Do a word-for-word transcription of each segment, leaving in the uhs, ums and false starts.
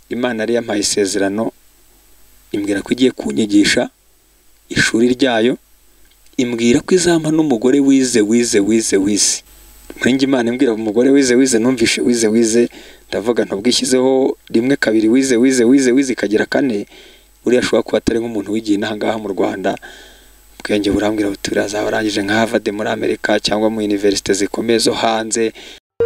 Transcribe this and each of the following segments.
Imana yari yampaye isezerano imbwira ko igiye kunyigisha ishuri ryayo, imbwira ko izampa n'umugore wize wize wize wize. Muri njye Imana imbwira umugore wize wize numvishe wize wize, ndavuga ntubwishyizeho rimwe kabiri wize wize wize wize ikagera kane, uriya ashobora kuba atari nk'umuntu wigiye inaha ngaha mu Rwanda. Ubwenge burambwira buti azaba arangije nka Harvard muri Amerika cyangwa mu universite zikomeye zo hanze.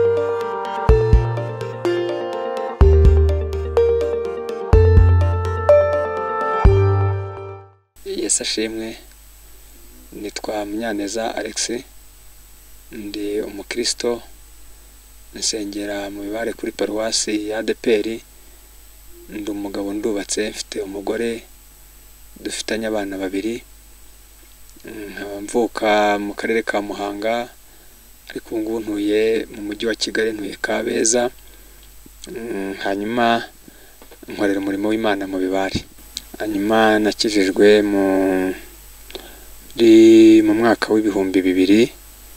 Yesu ashimwe. Nitwa Munyaneza Alex, ndi umukristo, nsengera mu Bibare kuri paruwasi ya A D P R. Ndi umugabo ndubatse, mfite umugore, dufitanye abana babiri. Nkaba mvuka mu karere ka Muhanga, ariko ubu ngubu ntuye mu mujyi wa Kigali, ntuye Kabeza. Hanyuma nkorera umurimo w'Imana mu Bibare. Hanyuma nakijijwe mu mu mwaka w'ibihumbi bibiri,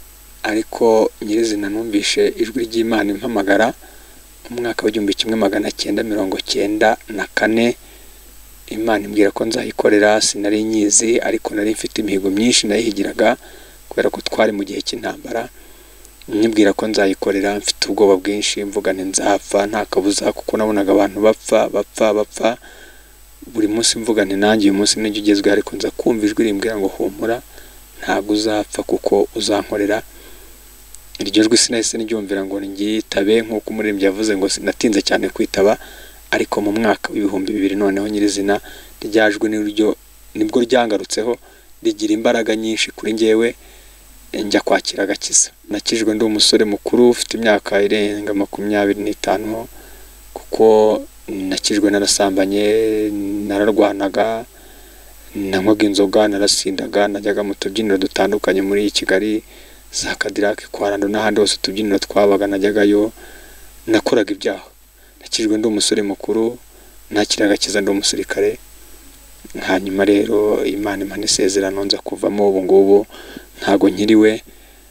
ariko nyirizina numvishe ijwi ry'Imana impamagara mu mwaka w'igihumbi kimwe magana cyenda mirongo cyenda na kane. Imana imbwira ko nzayikorera, sinari nyizi, ariko nari mfite imihigo myinshi nayihigiraga kubera ko twari mu gihe cy'intambara. Nyibwira ko nzayikorera, mfite ubwoba bwinshi, mvuga nti nzapfa nta kabuza, kuko nabonaga abantu bapfa bapfa bapfa buri munsi. Mvuga nti nanjye uyu munsi nijye ugezweho, ariko nza kumva ijwi rimbwira ngo humura, ntabwo uzapfa kuko uzankorera. Iryo jwi sinahise niryumvira ngo ngiyitabe, nk'uko umuririmbyi yavuze ngo sinatinze cyane kwitaba. Ariko mu mwaka w'ibihumbi bibiri noneho nyirizina ryajwe n'iryo nibwo ryangarutseho, rigira imbaraga nyinshi kuri njyewe, njya kwakira agakiza. Nakijwe ndi umusore mukuru ufite imyaka irenga makumyabiri n'itanu, kuko nakijwe narasambanye, nararwanaga, nanywaga inzoga, narasindaga, najyaga mu tubyiniro dutandukanye muri Kigali, za Cadillac, kwa Rando n'ahandi hose utubyiniro twabaga najyagayo, nakoraga ibyaha. Nakijwe ndi umusore mukuru, nakira agakiza ndi umusirikare. Hanyuma rero Imana impa isezerano nza kuvamo. Ubu ngubu ntago nkiriwe,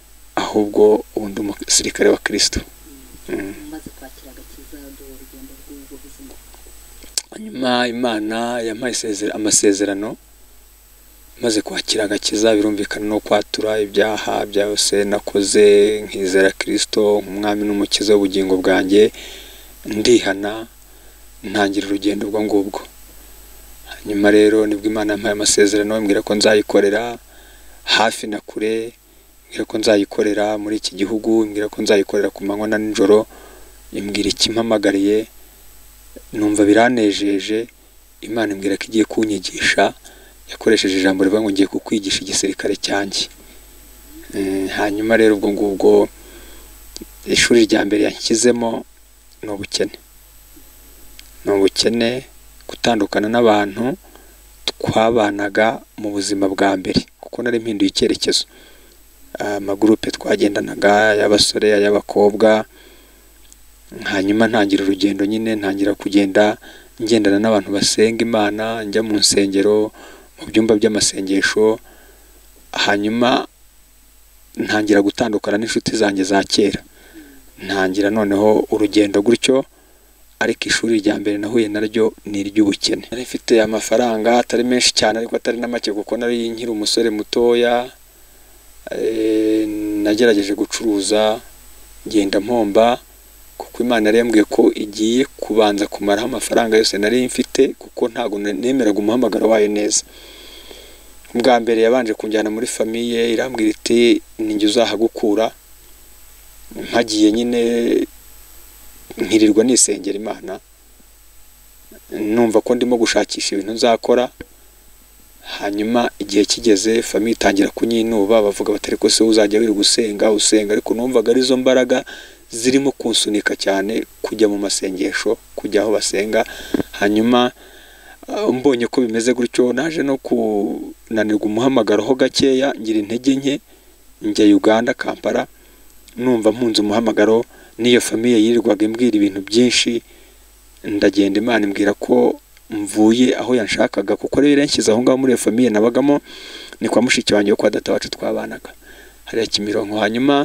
ahubwo ubu ndi umusirikare wa Kristo. Maze kwakira agakiza do urugendo rw'ubwo buzima. Hanyuma Imana yampaye amasezerano, maze kwakira agakiza birumvikana no kwatura ibyaha byose nakoze, nkizera Kristo nk'umwami n'umukiza w'ubugingo bwanjye, ndihana, ntangira urugendo rwo ngubwo. Hanyuma rero nibwo Imana yampaye amasezerano, imbwira ko nzayikorera hafi na kure, imbwira ko nzayikorera muri iki gihugu, imbwira ko nzayikorera ku manywa na nijoro, imbwira ikimpamagariye, numva biranejeje. Imana imbwira ko igiye kunyigisha, yakoresheje ijambo rivuga ngo ngiye kukwigisha igisirikare cyanjye. Hanyuma rero ubwo ngubwo ishuri rya mbere yanshyizemo ni ubukene. Ni ubukene, gutandukana n'abantu twabanaga mu buzima bwa mbere, kuko nari mpinduye icyerekezo. Amagurupe twagendanaga y'abasore, y'abakobwa. Hanyuma ntangira urugendo nyine, ntangira kugenda ngendana n'abantu basenga Imana, njya mu nsengero, mu byumba by'amasengesho. Hanyuma ntangira gutandukana n'inshuti zanjye za kera, ntangira noneho urugendo gutyo. Ariko ishuri rya mbere nahuye naryo ni iry'ubukene. Nari mfite amafaranga atari menshi cyane, ariko atari na make, kuko nari nkiri umusore mutoya. Nagerageje gucuruza, ngenda mpomba, kuko Imana yari yambwiye ko igiye kubanza kumaraho amafaranga yose nari mfite, kuko ntago nemeraga umuhamagaro wayo neza. Ubwa mbere yabanje kunjyana muri famiye, irambwira iti ninjye uzahagukura. Mpagiye nyine nkirirwa nisengera Imana, numva ko ndimo gushakisha ibintu nzakora. Hanyuma igihe kigeze, famiye itangira kunyinuba, bavuga batari ko se uzajya wiri gusenga usenga. Ariko numvaga arizo mbaraga zirimo kunsunika cyane kujya mu masengesho, kujya aho basenga. Hanyuma mbonye ko bimeze gutyo, naje no kunanirwa umuhamagaro ho gakeya, ngira intege nke, njya Uganda Kampala, numva mpunze umuhamagaro. Niyo famiye yirirwaga imbwira ibintu byinshi, ndagenda. Imana imbwira ko mvuye aho yanshakaga, kuko rero yanshyize aho ngaho muri iyo famiye nabagamo, ni kwa mushiki wanjye wo kwa data wacu twabanaga hariya Kimironko. Hanyuma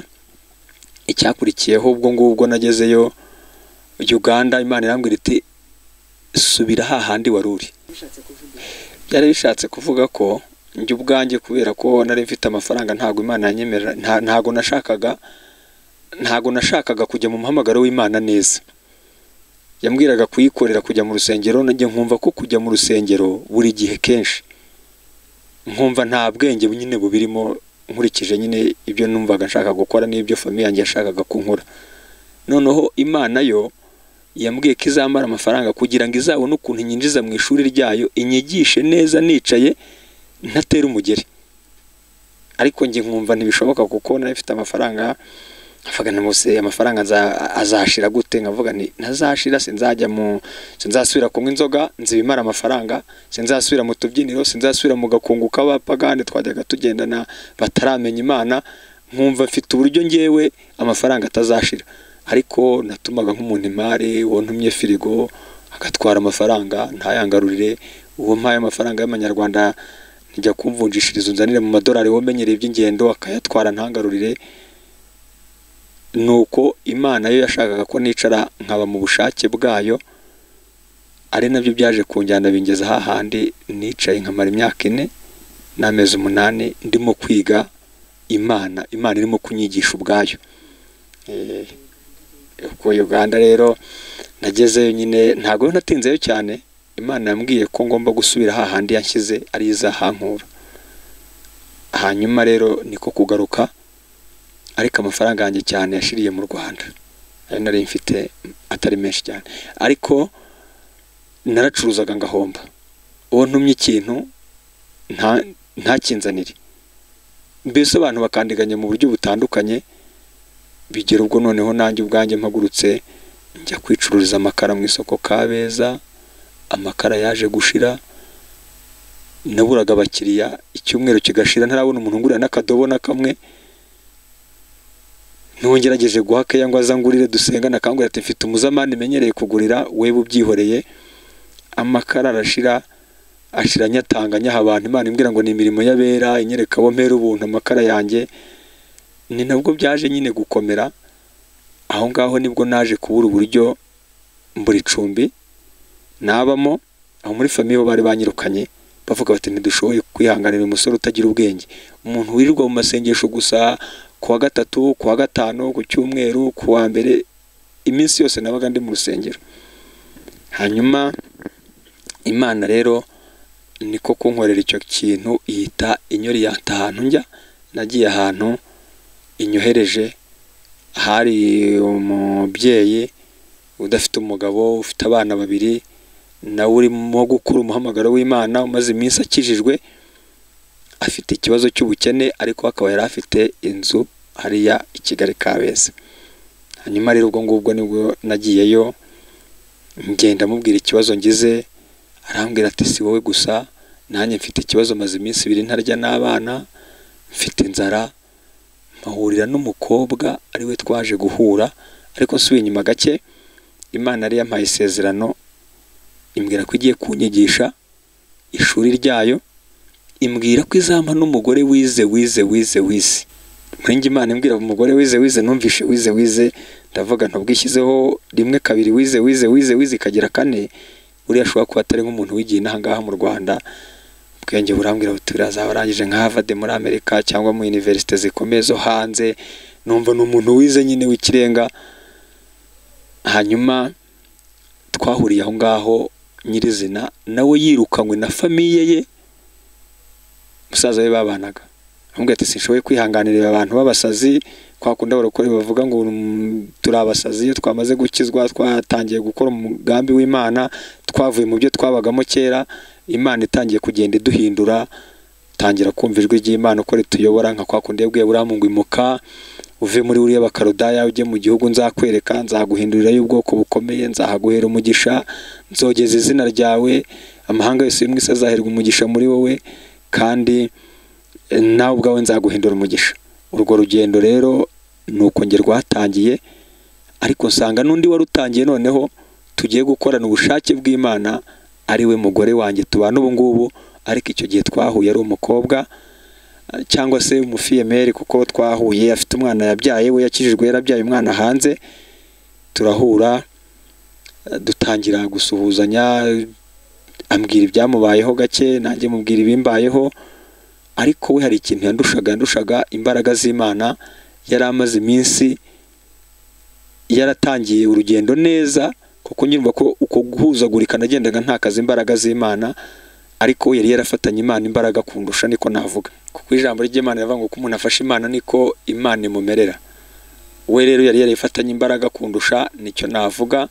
icyakurikiyeho ubwo ngubwo nagezeyo Uganda, Imana irambwira iti subira hahandi wari uri. bishatse kuvuga Byari bishatse kuvuga ko njye ubwanjye kubera ko nari mfite amafaranga ntago Imana yanyemerera, nta- ntago nashakaga ntago nashakaga kujya mu muhamagaro w'Imana neza. Yambwiraga kuyikorera kujya mu rusengero, nanjye nkumva ko kujya mu rusengero buri gihe kenshi nkumva nta bwenge nyine bubirimo, nkurikije nyine ibyo numvaga nshaka gukora n'ibyo famiye yanjye yashakaga kunkora. Noneho Imana yo yambwiye ko izamara amafaranga kugira ngo izabone ukuntu inyinjiza mu ishuri ryayo, inyigishe neza nicaye ntatera umugeri. Ariko njye nkumva ntibishoboka kuko nari mfite amafaranga, avuga na mose amafaranga nza- azashira gute, nkavuga nti ntazashira, sinzajya mu sinzasubira kunywa inzoga nzibimara amafaranga, sinzasubira mu tubyiniro, sinzasubira mu gakungu k'abapagani twajyaga tugendana bataramenya Imana. Nkumva mfite uburyo ngewe amafaranga atazashira. Ariko natumaga nk'umuntu imari, uwo ntumye firigo agatwara amafaranga ntayangarurire, uwo mpaye amafaranga y'amanyarwanda njya kumvunjishiriza unzanire mu madolari, wowe menyereye iby'ingendo akayatwara ntangarurire. Nuko Imana yo yashakaga ko nicara nkaba mu bushake bwayo, ari nabyo byaje kunjyana bingeza hahandi nicaye nkamara imyaka ine n'amezi umunani ndimo kwiga Imana, Imana irimo kunyigisha ubwayo. Eh, ku Uganda rero nagezeyo nyine ntago natinzeyo cyane. Imana yambwiye ko ngomba gusubira hahandi yanshyize ari izahankura. Hanyuma rero niko kugaruka, ariko amafaranga yanjye cyane yashiriye mu Rwanda, ayo nari mfite atari menshi cyane, ariko naracuruzaga ngahomba. Uwo ntumye ikintu nta ntakinzanire, mbese abantu bakandiganya mu buryo butandukanye. Bigera ubwo noneho nanjye ubwanjye mpagurutse njya kwicururiza amakara mu isoko Kabeza. Amakara yaje gushira, naburaga abakiriya, icyumweru kigashira ntarabona umuntu ngurira n'akadobo na kamwe. Nongerageje guhaka yangwa azangurire dusengana, akangurira ati mfite umuzamani menyereye kugurira, wewe ubyihoreye. Amakara arashira, ashira nyatanga nyaha abantu. Imana imbwira ngo ni imirimo y'abera, inyereka abo mpera ubuntu amakara yanjye. Ni nabwo byaje nyine gukomera. Aho ngaho nibwo naje kubura uburyo mbura icumbi nabamo. Aho muri famiye bo bari banyirukanye bavuga bati ntidushoboye kwihanganira umusore utagira ubwenge, umuntu wirirwa mu masengesho gusa kuwa gatatu, kuwa gatanu, ku cyumweru, kuwa mbere, iminsi yose nabaga ndi mu rusengero. Hanyuma Imana rero niko kunkorera icyo kintu, ihita inyori yata ahantu njya. Nagiye ahantu inyohereje, hari umubyeyi udafite umugabo, ufite abana babiri, nawe urimo gukura umuhamagaro w'Imana, umaze iminsi akijijwe, afite ikibazo cy'ubukene, ariko akaba yari afite inzu hariya i Kigali Kabeza. Hanyuma rero ubwo ngubwo nibwo nagiyeyo, ngenda mubwira ikibazo ngize. Arambwira ati si wowe gusa, nanjye mfite ikibazo, maze iminsi ibiri ntarya n'abana, mfite inzara. Mahurira n'umukobwa ari we twaje guhura, ariko nsubiye inyuma gake, Imana yari yampaye isezerano, imbwira ko igiye kunyigisha ishuri ryayo, imbwira ko izampa n'umugore wize wize wize wize. Muri njye Imana imbwira umugore wize wize, numvishe wize wize, ndavuga ntubwishyizeho rimwe kabiri wize wize wize wize ikagira kane, uriya ashobora kuba atari nk'umuntu wigiye inaha ngaha mu Rwanda. Ubwenge burambwira buti azaba arangije nka Harvard muri Amerika cyangwa mu universite zikomeye zo hanze. Numva ni umuntu wize nyine w'ikirenga. Hanyuma twahuriye aho ngaho nyirizina, nawe yirukanywe na famiye ye, musaza we babanaga. Ambwira ati sinshoboye kwihanganira abantu b'abasazi, kwa kundi abarokore bavuga ngo turi abasazi. Iyo twamaze gukizwa, twatangiye gukora umugambi w'Imana, twavuye mu byo twabagamo kera, Imana itangiye kugenda iduhindura, tangira kumva ijwi ry'Imana uko rituyobora, nka kwa kundi yabwiye Aburahamu ngo imuka uve muri uriya bakarudaya ujye mu gihugu nzakwereka, nzaguhindurira y'ubwoko bukomeye, nzahaguhera umugisha, nzogeza izina ryawe, amahanga yose y'umwisi azaherwa umugisha muri wowe, kandi nawe ubwawe nzaguhindura umugisha. Urwo rugendo rero nuko nge rwatangiye, ariko nsanga n'undi warutangiye noneho tugiye gukorana ubushake bw'Imana, ari we mugore wanjye tubana ubu ngubu. Ariko icyo gihe twahuye ari umukobwa cyangwa se umufiyemeri, kuko twahuye afite umwana yabyaye, we yakijijwe yarabyaye umwana hanze. Turahura dutangira gusuhuzanya, ambwira ibyamubayeho gake nanjye mubwira ibimbayeho, ariko we hari ikintu yandushaga yandushaga imbaraga z'Imana. Yari amaze iminsi yaratangiye urugendo neza, kuko nyumva ko uko guhuzagurika nagendaga ntakaza imbaraga z'Imana, ariko yari yarafatanye Imana imbaraga kundusha, niko navuga. Kuko ijambo ry'Imana rivuga ngo ko umuntu afashe Imana niko Imana imumerera. We rero yari yarifatanye imbaraga kundusha, nicyo navuga.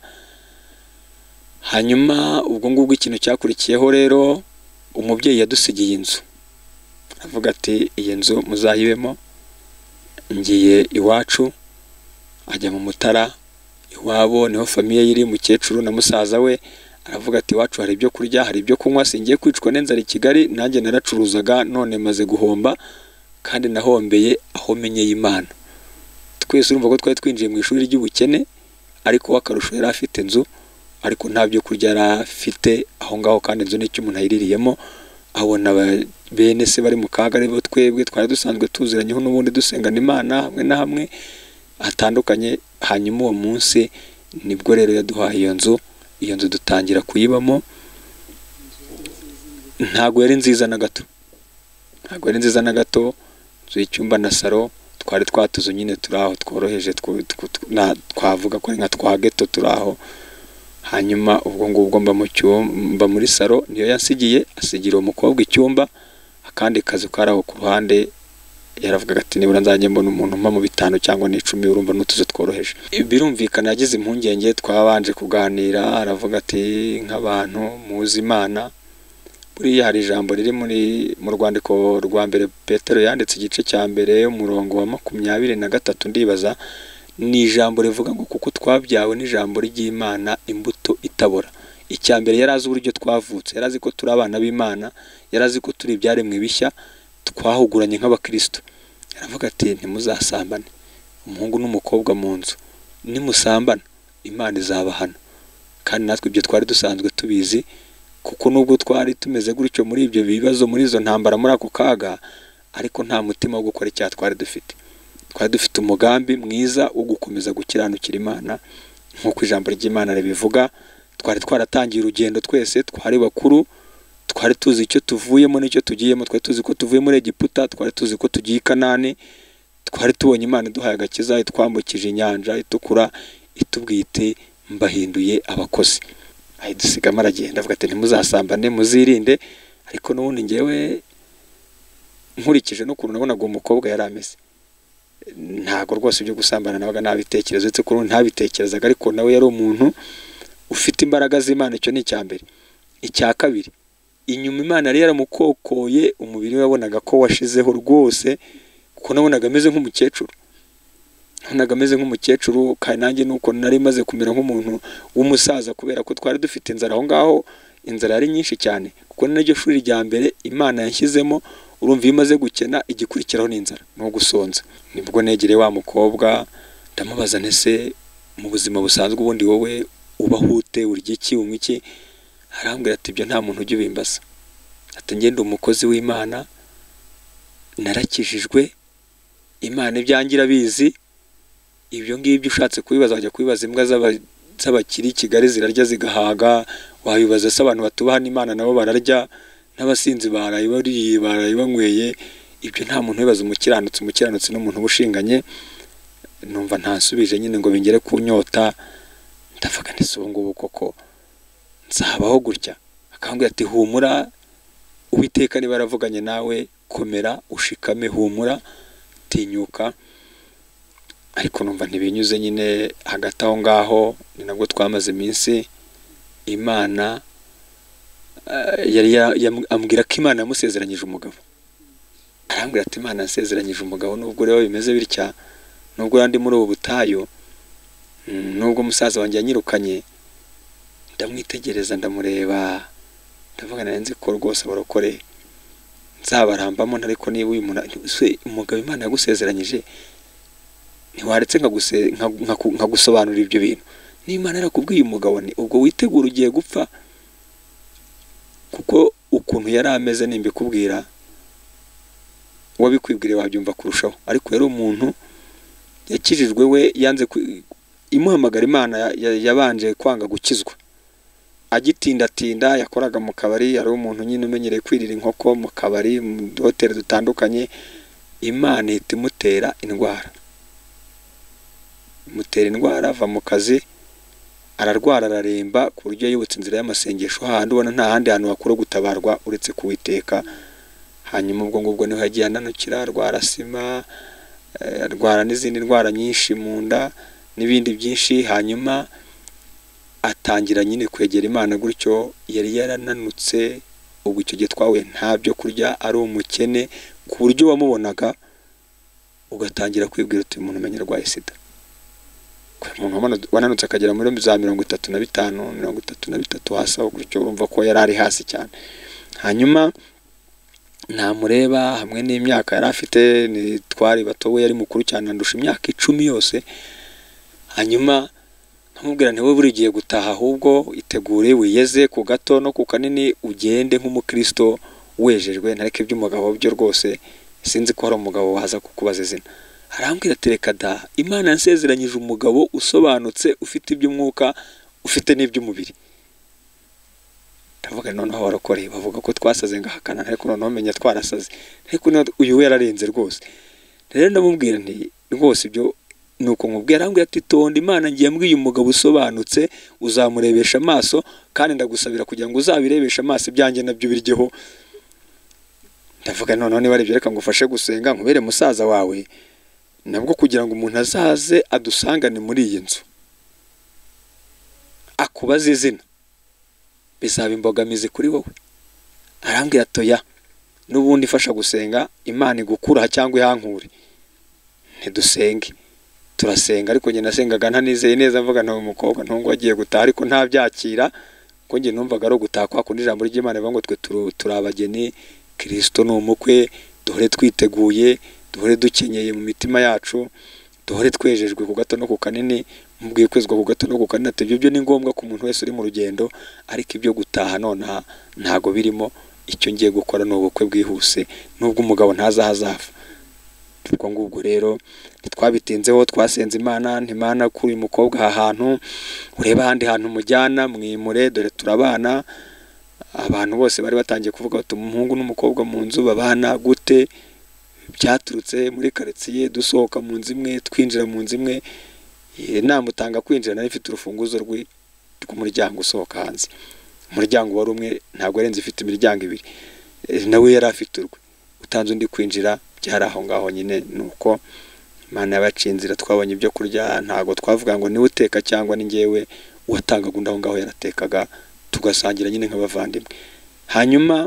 Hanyuma ubwo ngubwo ikintu cyakurikiyeho rero, umubyeyi yadusigiye inzu. Avuga ati iyi nzu muzayibemo, ngiye iwacu. Ajya mu Mutara iwabo, niho famiye yiri, mukecuru na musaza we. Aravuga ati iwacu hari ibyo kurya, hari ibyo kunywa, singiye kwicwa n'inzara i Kigali. Nanjye naracuruzaga, none maze guhomba, kandi nahombeye aho menyeye Imana. Twese urumva ko twari twinjiye mu ishuri ry'ubukene, ariko wakarusho yari afite inzu, ariko nta byo kurya yari afite aho ngaho, kandi inzu nicyo umuntu ayiririyemo. Abona bene se bari mu kaga, aribo twebwe twari dusanzwe tuziranyeho n'ubundi dusengana Imana hamwe na hamwe hatandukanye. Hanyuma uwo munsi nibwo rero yaduhaye iyo nzu. Iyo nzu dutangira kuyibamo. Ntago yari nziza na gato, ntago yari nziza na gato. Inzu y'icyumba na saro, twari twatuzo nyine turaho tworoheje, twavuga ko ari nka twa ghetto turaho. Hanyuma ubwo ngubwo mba mu cyumba muri saro, niyo yansigiye. Asigira umukobwa icyumba, akandi kazi karaho ku ruhande. Yaravuga ati nibura nzajye mbona umuntu mpa mu bitanu cyangwa n'icumi, urumva n'utuzo tworoheje. Birumvikana yagize impungenge, twabanje kuganira. Aravuga ati nk'abantu muzi Imana, buriya hari ijambo riri muri mu rwandiko rwa mbere Petero yanditse igice cya mbere umurongo wa makumyabiri na gatatu, ndibaza. Ni ijambo rivuga ngo kuko twabyawe n'ijambo ry'Imana imbuto itabora. Icya mbere yari azi uburyo twavutse, yari azi ko turi abana b'Imana, yari azi ko turi ibyaremwe bishya, twahuguranye nk'abakristo. Aravuga ati ntimuzasambane, umuhungu n'umukobwa mu nzu. Nimusambana Imana izabahana. Kandi natwe ibyo twari dusanzwe tubizi, kuko nubwo twari tumeze gutyo muri ibyo bibazo, muri izo ntambara, muri ako kaga, ariko nta mutima wo gukora icyaha twari dufite. Twari dufite umugambi mwiza wo gukomeza gukiranukira Imana nk'uko ijambo ry'Imana ribivuga. Twari twaratangiye urugendo twese, twari bakuru, twari tuzi icyo tuvuyemo n'icyo tugiyemo. Twari tuzi ko tuvuye muri Egiputa, twari tuzi ko tugiye i Kanani, twari tubonye Imana iduhaye agakiza, itwambukije inyanja itukura, itubwite mbahinduye abakozi. Ayidusigamo aragenda, avuga ati ntimuzasambane, muzirinde. Ariko n'ubundi ngewe nkurikije n'ukuntu nabonaga uwo mukobwa yari ameze, ntago rwose ibyo gusambana nabaga nabitekereza, uretse ko ntabitekerezaga. Ariko nawe yari umuntu ufite imbaraga z'Imana, icyo ni icya mbere. Icya kabiri, inyuma Imana yari yaramukokoye, umubiri we wabonaga ko washizeho rwose, kuko nabonaga ameze nk'umukecuru. Nabonaga ameze nk'umukecuru, kandi nanjye nuko nari maze kumera nk'umuntu w'umusaza, kubera ko twari dufite inzara aho ngaho. Inzara yari nyinshi cyane, kuko ni naryo shuri rya mbere Imana yanshyizemo. Urumva iyo imaze gukena, igikurikiraho n'inzara no gusonza. Nibwo negereye wa mukobwa, ndamubaza nese mu buzima busanzwe ubundi wowe ubahute, urya iki, unywa iki? Arambwira ati ibyo nta muntu ujya ubimbaza. Ati ngende umukozi w'Imana, narakijijwe, Imana ibyangira bizi. Ibyo ngibyo ushatse kubibaza wajya kubibaza imbwa z'abakiri Kigali zirarya zigahaga. Wabibaza se abantu batubaha n'Imana nabo bararya, n'abasinzi barayibariye barayibanyweye. Ibyo nta muntu wibaza umukiranutsi. Umukiranutsi n'umuntu ubushinganye. Numva ntasubije nyine ngo bingere ku nyota. Ndavuga nese ubu ngubu koko nzabaho gutya? Akambwira ati humura, Uwiteka niba yaravuganye nawe, komera ushikame, humura, tinyuka. Ariko numva ntibinyuze nyine. Hagati aho ngaho ni nabwo twamaze iminsi. Imana yari ambwira ko Imana yamusezeranyije umugabo. Arambwira ati Imana yasezeranyije umugabo, nubwo rero bimeze bitya, nubwo yandi muri ubu butayu, nubwo musaza wanjye yanyirukanye, ndamwitegereza, ndamureba, ndavuga nari nzi ko rwose abarokore nzabarambamo. Ariko niba uyu umugabo Imana yagusezeranyije, ntiwaretse nkagusobanurira ibyo bintu. Niba Imana yarakubwiye umugabo, ni ubwo witegura ugiye gupfa. Kuko ukuntu yari ameze nimbikubwira, wabikwibwire wabyumva kurushaho. Ariko yari umuntu yakijijwe, we yanze imuhamagara Imana yabanje kwanga gukizwa, agitindatinda yakoraga mu kabari, ari umuntu nyine umenyereye kwirira inkoko mu kabari mu hoteli dutandukanye. Imana ihita imutera indwara, imutera indwara, ava mu kazi ararwara araremba ku buryo yibutse inzira y'amasengesho, hahandi ubona nta handi hantu hakura gutabarwa uretse kuwiteka. Hanyuma ubwo ngubwo niho yagiye ananukira, arwara sima, arwara n'izindi ndwara nyinshi mu nda n'ibindi byinshi. Hanyuma atangira nyine kwegera Imana gutyo, yari yarananutse. Ubwo icyo gihe twahuye nta byo kurya, ari umukene ku buryo wamubonaga ugatangira kwibwira uti umuntu umenya arwaye sida. Umuntu wananutse akagera muri za mirongo itatu na bitanu mirongo itatu na bitatu hasi aho gutyo, urumva ko yari ari hasi cyane. Hanyuma namureba hamwe n'imyaka yari afite, ni twari bato, we yari mukuru cyane, andusha imyaka icumi yose. Hanyuma nkamubwira nti wowe buri gihe gutaha, ahubwo itegure wiyeze ku gato no ku kanini, ugende nk'umukristo wejejwe, ntareke iby'umugabo byo rwose sinzi ko hari umugabo waza kukubaza izina. Arambwira ati reka da, Imana yansezeranyije umugabo usobanutse, ufite iby'umwuka, ufite n'iby'umubiri. Ndavuga noneho abarokore bavuga ko twasaze ngahakana, ariko noneho menya twarasaze, ariko uyu we yararenze rwose. Rero ndamubwira nti rwose ibyo nuko nkubwira. Arambwira ati tonda, Imana ngiye mbwiye umugabo usobanutse, uzamurebesha amaso, kandi ndagusabira kugira ngo uzabirebesha amaso ibyanjye nabyo biryeho. Ndavuga noneho niba aribyo reka ngufashe gusenga, nkubere musaza wawe, nabwo kugira ngo umuntu azaze adusangane muri iyi nzu akubaza izina bizaba imbogamizi kuri wowe. Arambwira toya, n'ubundi ifasha gusenga Imana igukura cyangwa ihankure, ntidusenge. Turasenga, ariko njye nasengaga ntanizeye neza, mvuga ntawe umukobwa ntungu agiye gutaha, ariko nta byakira ko njye numvaga ari ugutaha kwa kundi ijambo ry'Imana rivuga ngo twe turabageni, Kristo ni umukwe, duhore twiteguye, duhore dukenyeye mu mitima yacu, duhore twejejwe ku gato no ku kanini. Mubwiye kwezwa ku gato no ku kanini, ati ibyo ni ngombwa ku muntu wese uri mu rugendo, ariko ibyo gutaha nonaha ntago birimo. Icyo ngiye gukora ni ubukwe bwihuse, nubwo umugabo ntazahazava. Ubwo ngubwo rero ntitwabitinzeho, twasenze Imana, ntimana kuri uyu mukobwa aha hantu, ureba ahandi hantu mujyana, mwimure, dore turabana. Abantu bose bari batangiye kuvuga bati umuhungu n'umukobwa mu nzu babana gute? Byaturutse muri karitsiye, dusohoka mu nzu imwe, twinjira mu nzu imwe. Namutanga kwinjira, nari mfite urufunguzo rw'umuryango usohoka hanze. Umuryango wari umwe, ntabwo arenze ifite imiryango ibiri, nawe yari afite urwe. Utanze undi kwinjira, byari aho ngaho nyine. Nuko Imana yabaciye inzira, twabonye ibyo kurya. Ntabwo twavuga ngo niwe uteka cyangwa ni njyewe, uwatangaga undi aho ngaho yaratekaga, tugasangira nyine nk'abavandimwe. Hanyuma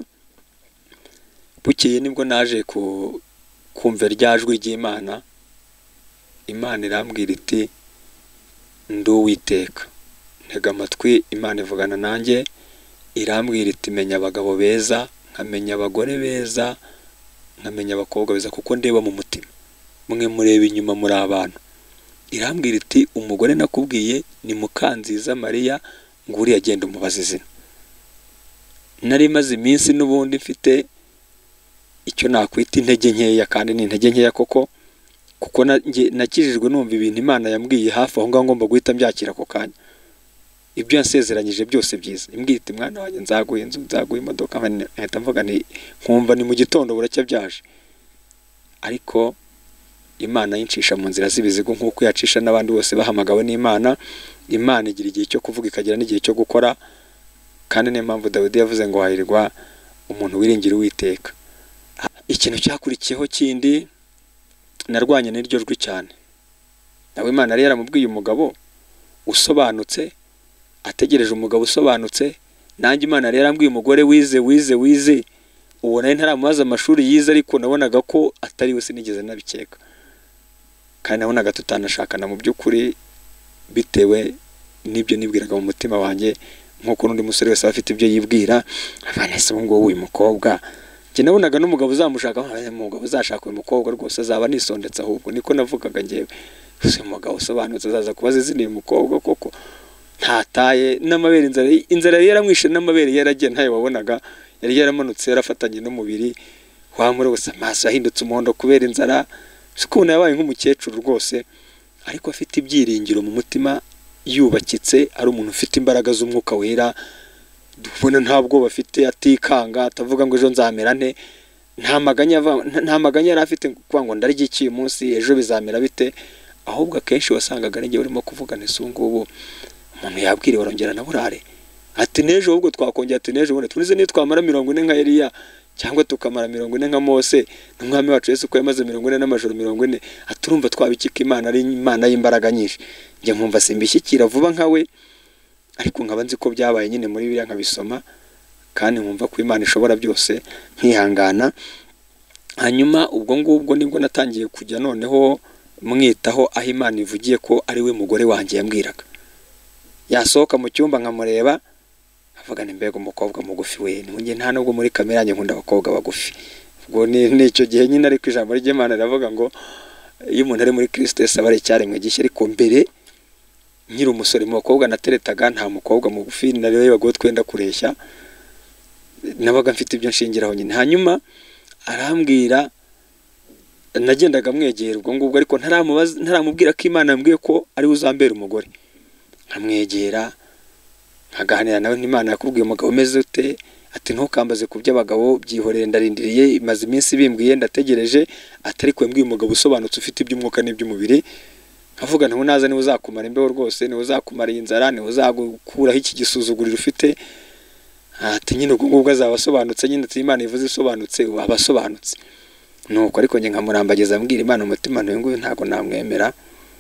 bukeye nibwo naje ku kumva rya jwi ry'Imana. Imana irambwira iti ndi Uwiteka, ntega amatwi. Imana ivugana nanjye, irambwira iti menya abagabo beza, nkamenya abagore beza, nkamenya abakobwa beza, kuko ndeba mu mutima, mwe mureba inyuma muri abantu. Irambwira iti umugore nakubwiye ni Mukanziza Mariya, ngo uriya agenda umubaza izina. Nari maze iminsi n'ubundi mfite icyo nakwita intege nkeya, kandi ni intege nkeya koko, kuko nakijijwe numva ibintu Imana yambwiye hafi aho ngaho ngomba guhita mbyakira ako kanya. Ibyo yansezeranyije byose byiza. Imbwira iti mwana wanjye nzaguha inzu, nzaguha imodoka. Nkahita mvuga ni nkumva ni mu gitondo buracya byaje. Ariko Imana yincisha mu nzira z'ibizigo nk'uko yacisha n'abandi bose bahamagawe n'Imana. Imana igira igihe cyo kuvuga, ikagira n'igihe cyo gukora, kandi niyo mpamvu Dawidi yavuze ngo hahirwa umuntu wiringira Uwiteka. Ikintu cyakurikiyeho kindi, narwanye n'iryo jwi cyane. Nawe Imana yari yaramubwiye umugabo usobanutse, ategereje umugabo usobanutse. Nanjye Imana yari yarambwiye umugore wize wize wize, uwo nari ntaramubaza amashuri yize, ariko nabonaga ko atari we, sinigeze nabikeka. Kandi nabonaga tutanashakana mu by'ukuri, bitewe n'ibyo nibwiraga mu mutima wanjye, nk'uko n'undi musore wese afite ibyo yibwira. Abanese ngo uyu mukobwa, njye nabonaga n'umugabo uzamushaka, umugabo uzashaka uyu mukobwa rwose azaba nisondetse, ahubwo niko navugaga njyewe. Uyu mugabo usobanutse azaza kubaza izina uyu mukobwa koko ntataye n'amabere, inzara inzara yari yaramwishe, n'amabere yaragiye ntayo wabonaga, yari yaramanutse yarafatanye n'umubiri wamure gusa, amaso yahindutse umuhondo kubera inzara. Sikuna yabaye nk'umukecuru rwose. ariko afite ibyiringiro mu mutima, yubakitse, ari umuntu ufite imbaraga z'umwuka wera, dubona nta bwoba afite, atikanga, atavuga ngo ejo nzamera nte, nta maganya nta maganya yari afite kuvuga ngo ndarya iki uyu munsi, ejo bizamera bite, ahubwo akenshi wasangaga ari njye urimo kuvuga nti sungubu umuntu yabwiriwe arongera na burare ati nejo, ahubwo twakongera ati nejo bone tunize nitwamara mirongo ine nka Eliya cyangwa tukamara mirongo ine nka Mose n'umwami wacu Yesu ko yamaze mirongo ine n'amajoro mirongo ine, aturumva twabikika Imana ari Imana y'imbaraga nyinshi. Njye nkumva simbishyikira vuba nkawe, ariko nkaba nzi ko byabaye nyine muri biriya nkabisoma, kandi nkumva ko Imana ishobora byose, nkihangana. Hanyuma ubwo ngubwo nibwo natangiye kujya noneho mwitaho, aho Imana ivugiye ko ari we mugore wanjye yambwiraga. Yasohoka mu cyumba nkamureba, avuga ni mbega umukobwa mugufi we, njye nta nubwo muri kamera yanjye nkunda abakobwa bagufi. Ubwo ni nicyo gihe nyine, ariko ijambo ry'Imana riravuga ngo iyo umuntu ari muri Kristo Yesu aba ari icyaremwe gishya. Ariko mbere nkiri umusore mu bakobwa nateretaga, nta mukobwa mugufi narebaga twenda kureshya, nabaga mfite ibyo nshingiraho nyine. Hanyuma arambwira, nagendaga mwegera ubwo ngubwo, ariko ntaramubaza ntaramubwira ko Imana yambwiye ko ari uzambera umugore. Nkamwegera nkaganira nawe, n'Imana yakubwiye umugabo umeze ute? Ati ntukambaze ku by'abagabo, byihorere ndarindiriye, imaze iminsi bimbwiye ndategereje, atari ko yambwiye umugabo usobanutse ufite iby'umwuka n'iby'umubiri. Nkavuga nti naza niwe uzakumara imbeho rwose, niwe uzakumara inzara, niwe uzagukuraho iki gisuzuguriro ufite. Ati nyine ubwo ngubwo azaba asobanutse, nyine ati Imana ivuze isobanutse aba asobanutse. Nuko ariko njye nkamurambagiza ambwira Imana umutima ntuye ngo ntago namwemera.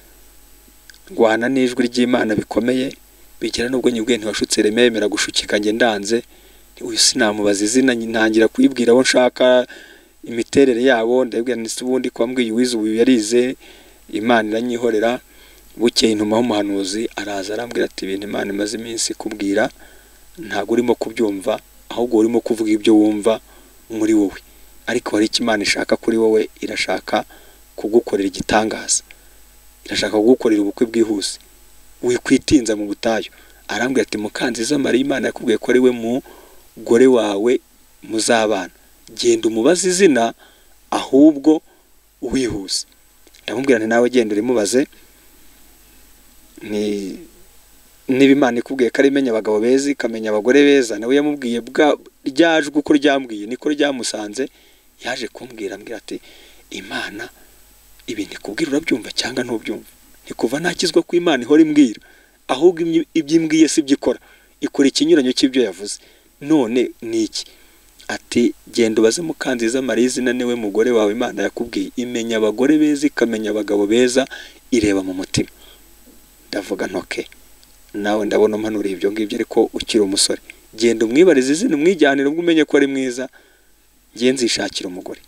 Rwana n'ijwi ry'Imana bikomeye, bigera nubwo nyibwiye ntiwashutse rememera gushukika njye ndanze, uyu sinamubaza izina, ntangira kuyibwira abo nshaka imiterere yabo, ndabwira nti ubundi ko wambwiye uwize ubu yarize, Imana iranyihorera. Bukeye intumaho umuhanuzi araza arambwira ati ibintu Imana imaze iminsi kubwira ntago urimo kubyumva, ahubwo urimo kuvuga ibyo wumva muri wowe, ariko hari icyo Imana ishaka kuri wowe, irashaka kugukorera igitangaza, irashaka kugukorera ubukwe bwihuse, wikwitinza mu butayu. Arambwira ati Mukanziza Mariya, Imana yakubwiye ko ari we mugore wawe muzabana, genda umubaze izina ahubwo wihuse. Ndamubwira nti nawe genda urimubaze, ni niba Imana ikubwiye ko ari imenya abagabo beza ikamenya abagore beza, nawe yamubwiye bwa ryajwe uko ryambwiye niko ryamusanze. Yaje kumbwira ambwira ati Imana ibintu ikubwira urabyumva cyangwa ntubyumva? Nikuva nakizwa ko Imana ihora imbwira, ahubwo ibyimbwiye si byikora, ikora ikinyuranyo cy'ibyo yavuze. None niki? Ati genda ubaze Mukanziza Mariya izina niwe mugore wawe Imana yakubwiye, imenya abagore beza ikamenya abagabo beza, ireba mu mutima. Ndavuga ntoke, nawe ndabona umpanuriye ibyo ngibyo, ariko ukiri umusore genda umwibarize izina umwijyanire ubwo umenye ko ari mwiza, ngiye nzishakira umugore.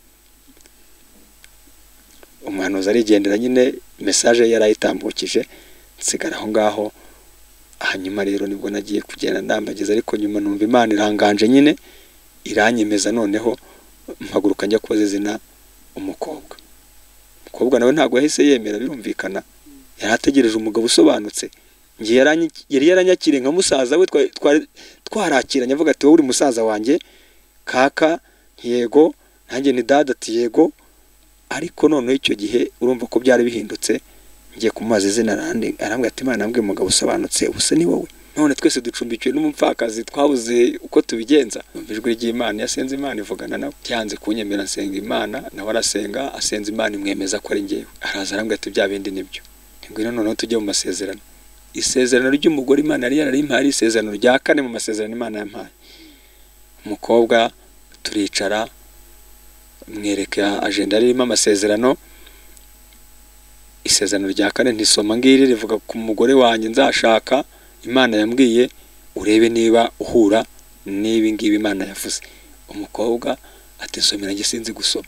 Umuhanuzi arigendera nyine, message yarayitambukije, nsigara aho ngaho. Hanyuma rero nibwo nagiye kugenda ndambagiza, ariko nyuma numva Imana iranganje nyine iranyemeza, noneho mpaguruka njya kubaza izina umukobwa. Umukobwa nawe ntago yahise yemera, birumvikana, yarategereje umugabo usobanutse. Ngiye yari yaranyakire nka musaza we, twarakiranye, avuga ati wowe uri musaza wanjye kaka, yego, nanjye ni dada, ati yego. Ariko noneho icyo gihe urumva ko byari bihindutse, ngiye kumubaza izina arambwira ati Imana yambwiye umugabo usobanutse, ubuse ni wowe? None twese ducumbikiwe n'umupfakazi, twabuze uko tubigenza. Ijwi ry'Imana, yasenze Imana ivugana nawe, byanze kunyemera nsenga Imana, nawe arasenga asenze Imana imwemeza ko ari njyewe. Araza arambwira ati bya bindi nibyo, ngwino noneho tujye mu masezerano. Isezerano ry'umugore Imana yari yararimpaye, isezerano rya kane mu masezerano Imana yampaye. Umukobwa turicara, mwereka agenda ririmo amasezerano. Isezerano rya kane ntisoma ngiri rivuga ku mugore wanjye nzashaka, Imana yambwiye urebe niba uhura n'ibi ngibi Imana yavuze. Umukobwa ati nsomera njye sinzi gusoma.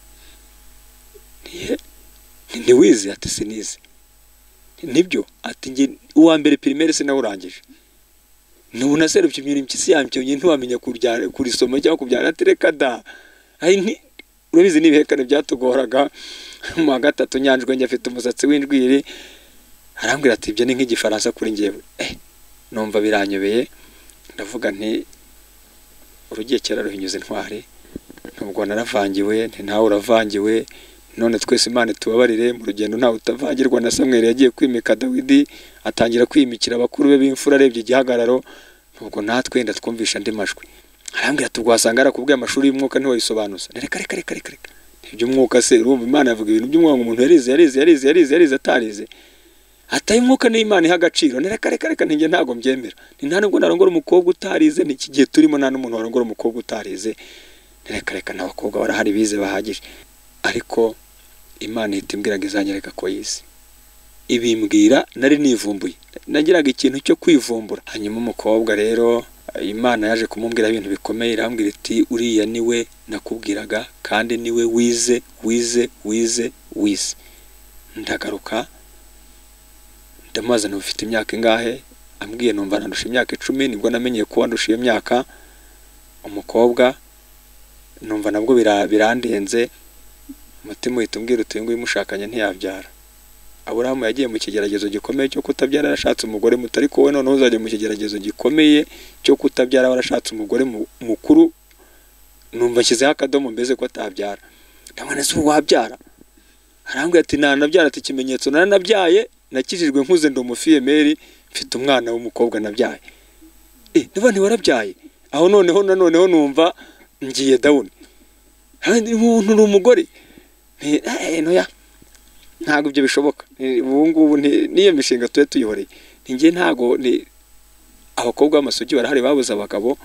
Niye ni wize? Ati sinize. Nibyo? Ati nge uwa mbere primaire sinawurangije. Nubu naserupye imyiri mpyisi yamcyo nyine ntiwamenya kurya kurisoma cyangwa kubyana tereka da. Ai nti urabizi nibihekane byatugoraga mu wa gatatu nyanjwe njye afite umusatsi w'indwiri. Arambwira ati ibyo ni nk'igifaransa kuri ngewe. Eh numva biranyobeye, ndavuga nti urugiye kera ruhinyuze intwari, nubwo naravangiwe, nti nawe uravangiwe, none twese Imana tubabarire, mu rugendo ntawe utavagirwa na Samweli yagiye kwimika Dawidi, atangira kwimikira abakuru be b'imfura, arebye igihagararo, nubwo natwe nda twumvisha andi majwi. Arambwira ati ubwasanga arakubwiye amashuri y'umwuka ntiwayisobanuza. Reka reka reka reka reka. Iby'umwuka se urumva Imana yavuga ibintu by'umwuka umuntu yarize yarize yarize yarize yarize atarize. Ataye umwuka ni Imana iha agaciro. Reka reka reka ntinge ntago mbyemera. Ni nta nubwo narongora umukobwa utarize, ni iki gihe turimo nta n'umuntu warongora umukobwa utarize. Reka reka n'abakobwa barahari bize bahagije. Ariko Imana ihita imbwiraga izanyereka ko yize. Ibimbwira nari nivumbuye, nagiraga ikintu cyo kwivumbura. Hanyuma umukobwa rero Imana yaje kumubwira ibintu bikomeye, irambwira iti uriya niwe nakubwiraga kandi niwe wize wize wize wize. Ndagaruka ndamazana ufite imyaka ingahe, ambwiye numva nandusha imyaka icumi, nibwo namenyeye ko wandusha iyo myaka. Umukobwa numva nabwo birandenze, umutima uhita umbwira uti ngo uyimushakanye ntiyabyara. Aburahamu yagiye mu kigeragezo gikomeye cyo kutabyara, yarashatse umugore muto, ariko we noneho uzajya mu kigeragezo gikomeye cyo kutabyara warashatse umugore mukuru. Numva nshyizeho akadomo mbeze ko atabyara. Ndabona se wabyara? Arambwira ati nanabyara, ati ikimenyetso naranabyaye, nakijijwe nkuze ndi umufiyemeri, mfite umwana w'umukobwa nabyaye. Eh niba ntiwarabyaye? Aho noneho nanoneho numva ngiye down. Handi umuntu uri umugore. Eh noya ntago ibyo bishoboka. Ubu ngubu niyo mishinga tuye tuyihoreye. Ninge ntago ni abakobwa b'amasugi barahari babuza abagabo.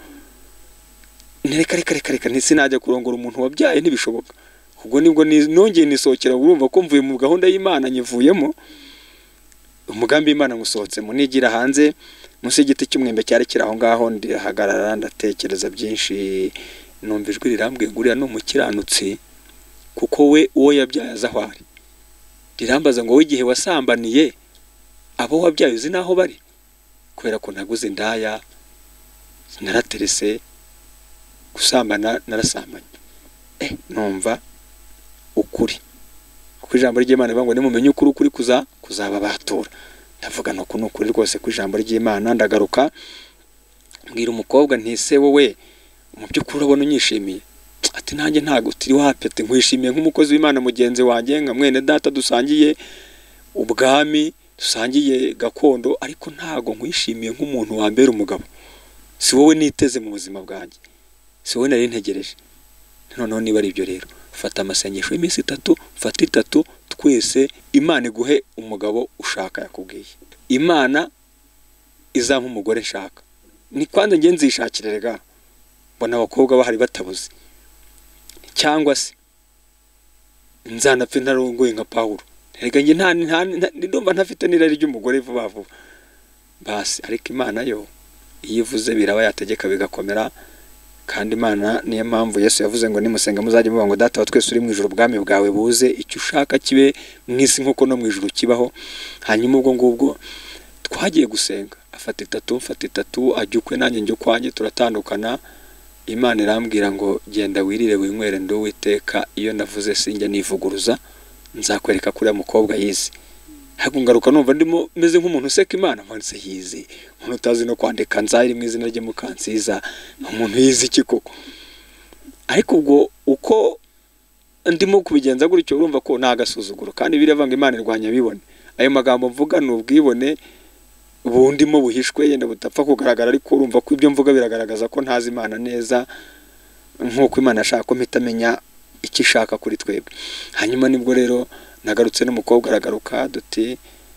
Nereka reka reka reka ntisinajya kurongora umuntu wabyaye ntibishoboka. Ubwo nibwo nongeye nisokera, urumva ko mvuye mu gahunda y'Imana nyivuyemo. Umugambi w'Imana ngusohotsemo, nigira hanze munsi y'igiti cy'umwembe cyari kiraho ngaho, ndihagarara ndatekereza byinshi. Numva ijwi rirambwiye nguriya no mukiranutsi, kuko we uwo yabyaye azahwari. Rirambaza ngo w'igihe wasambaniye abo wabyaye uzi naho bari? Kubera ko naguze ndaya, naraterese, gusambana narasambanye. Eh numva ukuri. Ku ijambo ry'Imana bango nimumenye ukuri, ukuri kuza kuzaba batura. Ndavuga no kuno kuri rwose ku ijambo ry'Imana. Ndagaruka mbwira umukobwa nti se wowe mu by'ukuri ubona unyishimiye? Ati nanjye ntago turi wapete, nkwishimiye nk'umukozi w'Imana mugenzi wanjye, nka mwene data dusangiye ubwami, dusangiye gakondo, ariko ntago nkwishimiye nk'umuntu wambera umugabo. Si wowe niteze mu buzima bwanjye, si wowe nari ntegereje. Noneho niba ari ibyo rero, fata amasengesho y'iminsi itatu, fata itatu, twese Imana iguhe umugabo ushaka yakubwiye. Imana izampa umugore nshaka. Ni kwanza nge nzishakire rega, mbona abakobwa bahari batabuze. Cyangwa se nzanapfe ntarongoye nka Pawulo. Rega nge nta ndumva ntafite n'irari ry'umugore vuba vuba. Basi ariko Imana yo iyivuze biraba yategeka bigakomera. Kandi Imana niyo mpamvu Yesu yavuze ngo nimusenga muzajye muvuga ngo data wa twese uri mu ijuru, ubwami bwawe buze, icyo ushaka kibe mwisi nkuko no mu ijuru kibaho. Hanyuma ubwo ngubwo twagiye gusenga, afata itatu mfata itatu, ajya ukwe nanjye njye kwanjye, turatandukana. Imana irambwira ngo genda wirire winywere ndo witeka, iyo navuze sinjya nivuguruza, nzakwereka kuri ya mukobwa yize. Hago ngaruka numva ndimo meze nk'umuntu useka Imana, mwanse yize, umuntu utazi no kwandika nzayiri mu izina rye mukansiza, umuntu yize iki koko. Ariko ubwo uko ndimo kubigenza gutyo urumva ko nagasuzuguro, kandi biravanga Imana irwanya bibone. Ayo magambo mvuga n'ubwibone bundimo buhishwe yenda butapfa kugaragara, ariko urumva ko ibyo mvuga biragaragaza ko ntazi Imana neza, nk'uko Imana yashaka ko mitamenya iki shaka kuri twebwe. Hanyuma nibwo rero nagarutse n'umukobwa aragaruka, duti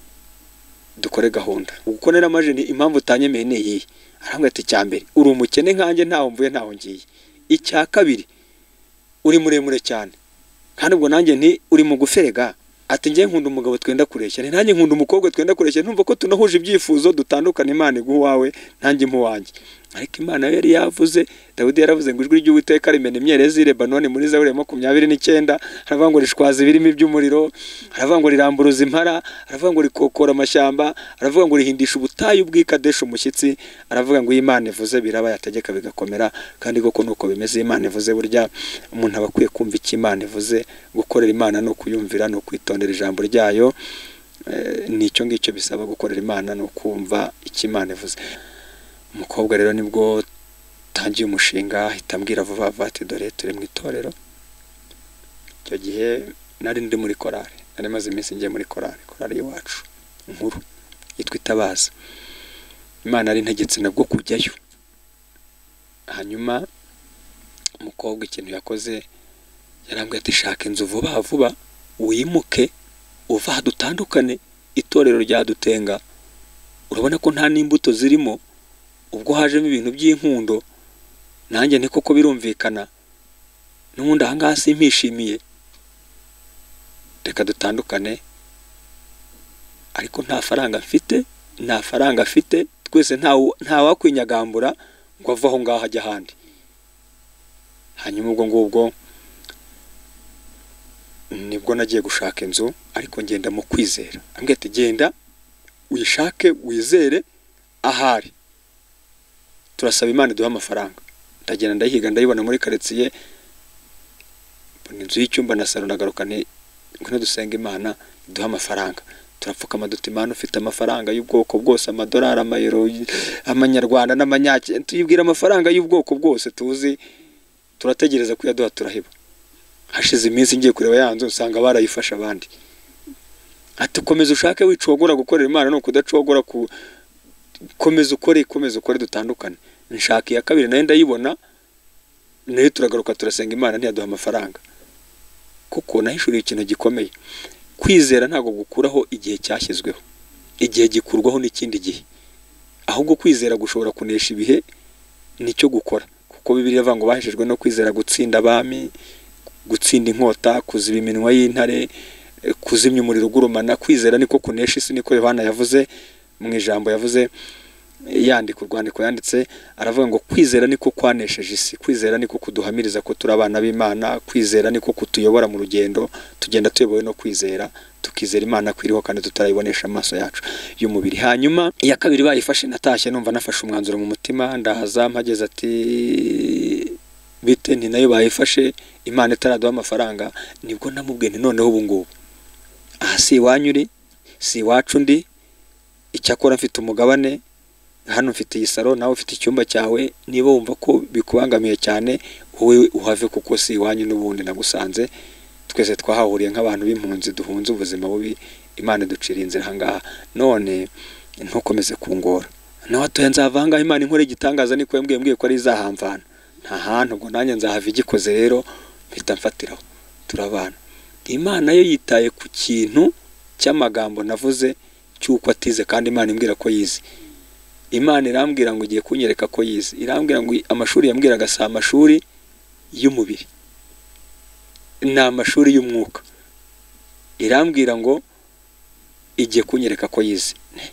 dukore gahunda. Uko nera maje ni impamvu utanyemeye ne yi. Arambwira ati cyambere uri umukene nkanjye ntaho mvuye ntaho ngiye. Icya kabiri uri muremure cyane, kandi ubwo nanjye nti uri mu guferega. Ati ngiye nkunda umugabo twenda kureshya, nanjye nkunda umukobwa twenda kureshya, numva ko tunahuje ibyifuzo dutandukana. Imana iguha wawe nanjye mu wanjye. Ariko Imana yari yavuze, Dawidi yaravuze ngo ijwi ry'Uwiteka rimena imyerezi Lebanoni muri Zaburi makumyabiri n'icyenda. Aravuga ngo rishwaza ibirimo by'umuriro, aravuga ngo riramburuza impara, aravuga ngo rikokora amashyamba, aravuga ngo rihindisha ubutayu bw'Ikadesha umushyitsi. Aravuga ngo Imana ivuze biraba yategeka bigakomera, kandi koko nuko bimeze. Imana ivuze burya umuntu aba akwiye kumva icyo Imana ivuze, gukorera Imana no kuyumvira no kwitondera ijambo ryayo. Nicyo ngicyo bisaba gukorera Imana no kumva icyo Imana ivuze. Umukobwa rero nibwo tangiye umushinga, ahita ambwira vuba vuba ati dore turi mu itorero. Icyo gihe nari ndi muri korari, nari maze iminsi ngiye muri korari korari iwacu nkuru yitwa Itabaza. Imana ari ntegetse nabwo kujyayo. Hanyuma umukobwa ikintu yakoze yarambwiye ati shaka inzu vuba vuba wimuke uva dutandukane, itorero ryadutenga, urabona ko nta n'imbuto zirimo, ubwo hajemo ibintu by'inkundo, nanjye niko ko birumvikana, n'ubundi aha ngaha simpishimiye, reka dutandukane, ariko nta faranga mfite, nta faranga afite, twese nta nta wakwinyagambura ngo ava aho ngaho ajya ahandi. Hanyuma ubwo ngubwo nibwo nagiye gushaka inzu, ariko ngenda mu kwizera. Ambwiye ati genda uyishake wizere ahari, turasaba Imana iduha amafaranga. Ndagenda ndayihiga ndayibona muri quartier, mbona inzu y'icyumba na salo, ndagaruka nti ngwino dusenga Imana iduha amafaranga. Turapfukama duti Imana ufite amafaranga y'ubwoko bwose, amadolari, amayero, amanyarwanda n'amanyake, tuyibwira amafaranga y'ubwoko bwose tuzi, turategereza ko yaduha turahiba. Hashize iminsi ngiye kureba yanzu usanga barayifasha abandi. Ati komeza ushake wicogora gukorera Imana, no kudacogora ku komeza ukore komeza ukore dutandukane. Nshaka ya kabiri nayo ndayibona, nayo turagaruka turasenga Imana ntiyaduha amafaranga. Kuko nahishuriye ikintu gikomeye, kwizera ntago gukuraho igihe cyashyizweho, igihe gikurwaho n'ikindi gihe, ahubwo kwizera gushobora kunesha ibihe nicyo gukora. Kuko Bibiliya ivuga ngo baheshejwe no kwizera gutsinda abami, gutsinda inkota, kuziba iminwa y'intare, kuzimya umuriro ugurumana. Kwizera niko kunesha isi, niko Yohana yavuze mu ijambo yavuze yandika urwandiko yanditse, aravuga ngo kwizera niko kwanesheje isi, kwizera niko kuduhamiriza ko turi abana b'Imana, kwizera niko kutuyobora mu rugendo, tugenda tuyobowe no kwizera, tukizera Imana kwiriho kandi tutarayibonesha amaso yacu y'umubiri. Hanyuma iya kabiri bayifashe, natashye numva nafashe umwanzuro mu mutima, ndahaza mpageze ati bite, nti nayo bayifashe Imana itaraduha amafaranga. Nibwo namubwiye nti noneho ubu ngubu aha si iwanyu uri, si iwacu ndi, icyakora mfite umugabane hano, mfite iyi salo, nawe ufite icyumba cyawe, niba wumva ko bikubangamiye cyane wowe uhave, kuko si iwanyu n'ubundi nagusanze, twese twahahuriye nk'abantu b'impunzi duhunze ubuzima bubi, Imana iducira inzira ahangaha, none ntukomeze kungora. Nawe atoya nzavanga Imana inkore igitangaza, niko yambwiye mbwiye ko ari izahamvana, nta hantu ubwo nanjye nzahava igikoze, rero mpita mfatiraho turabana. Imana yo yitaye ku kintu cy'amagambo navuze cyuko atize, kandi Imana imbwira ko yize. Imana irambwira ngo igiye kunyereka ko yize, irambwira ngo amashuri yambwiraga si amashuri y'umubiri, ni amashuri y'umwuka. Irambwira ngo igiye kunyereka ko yize.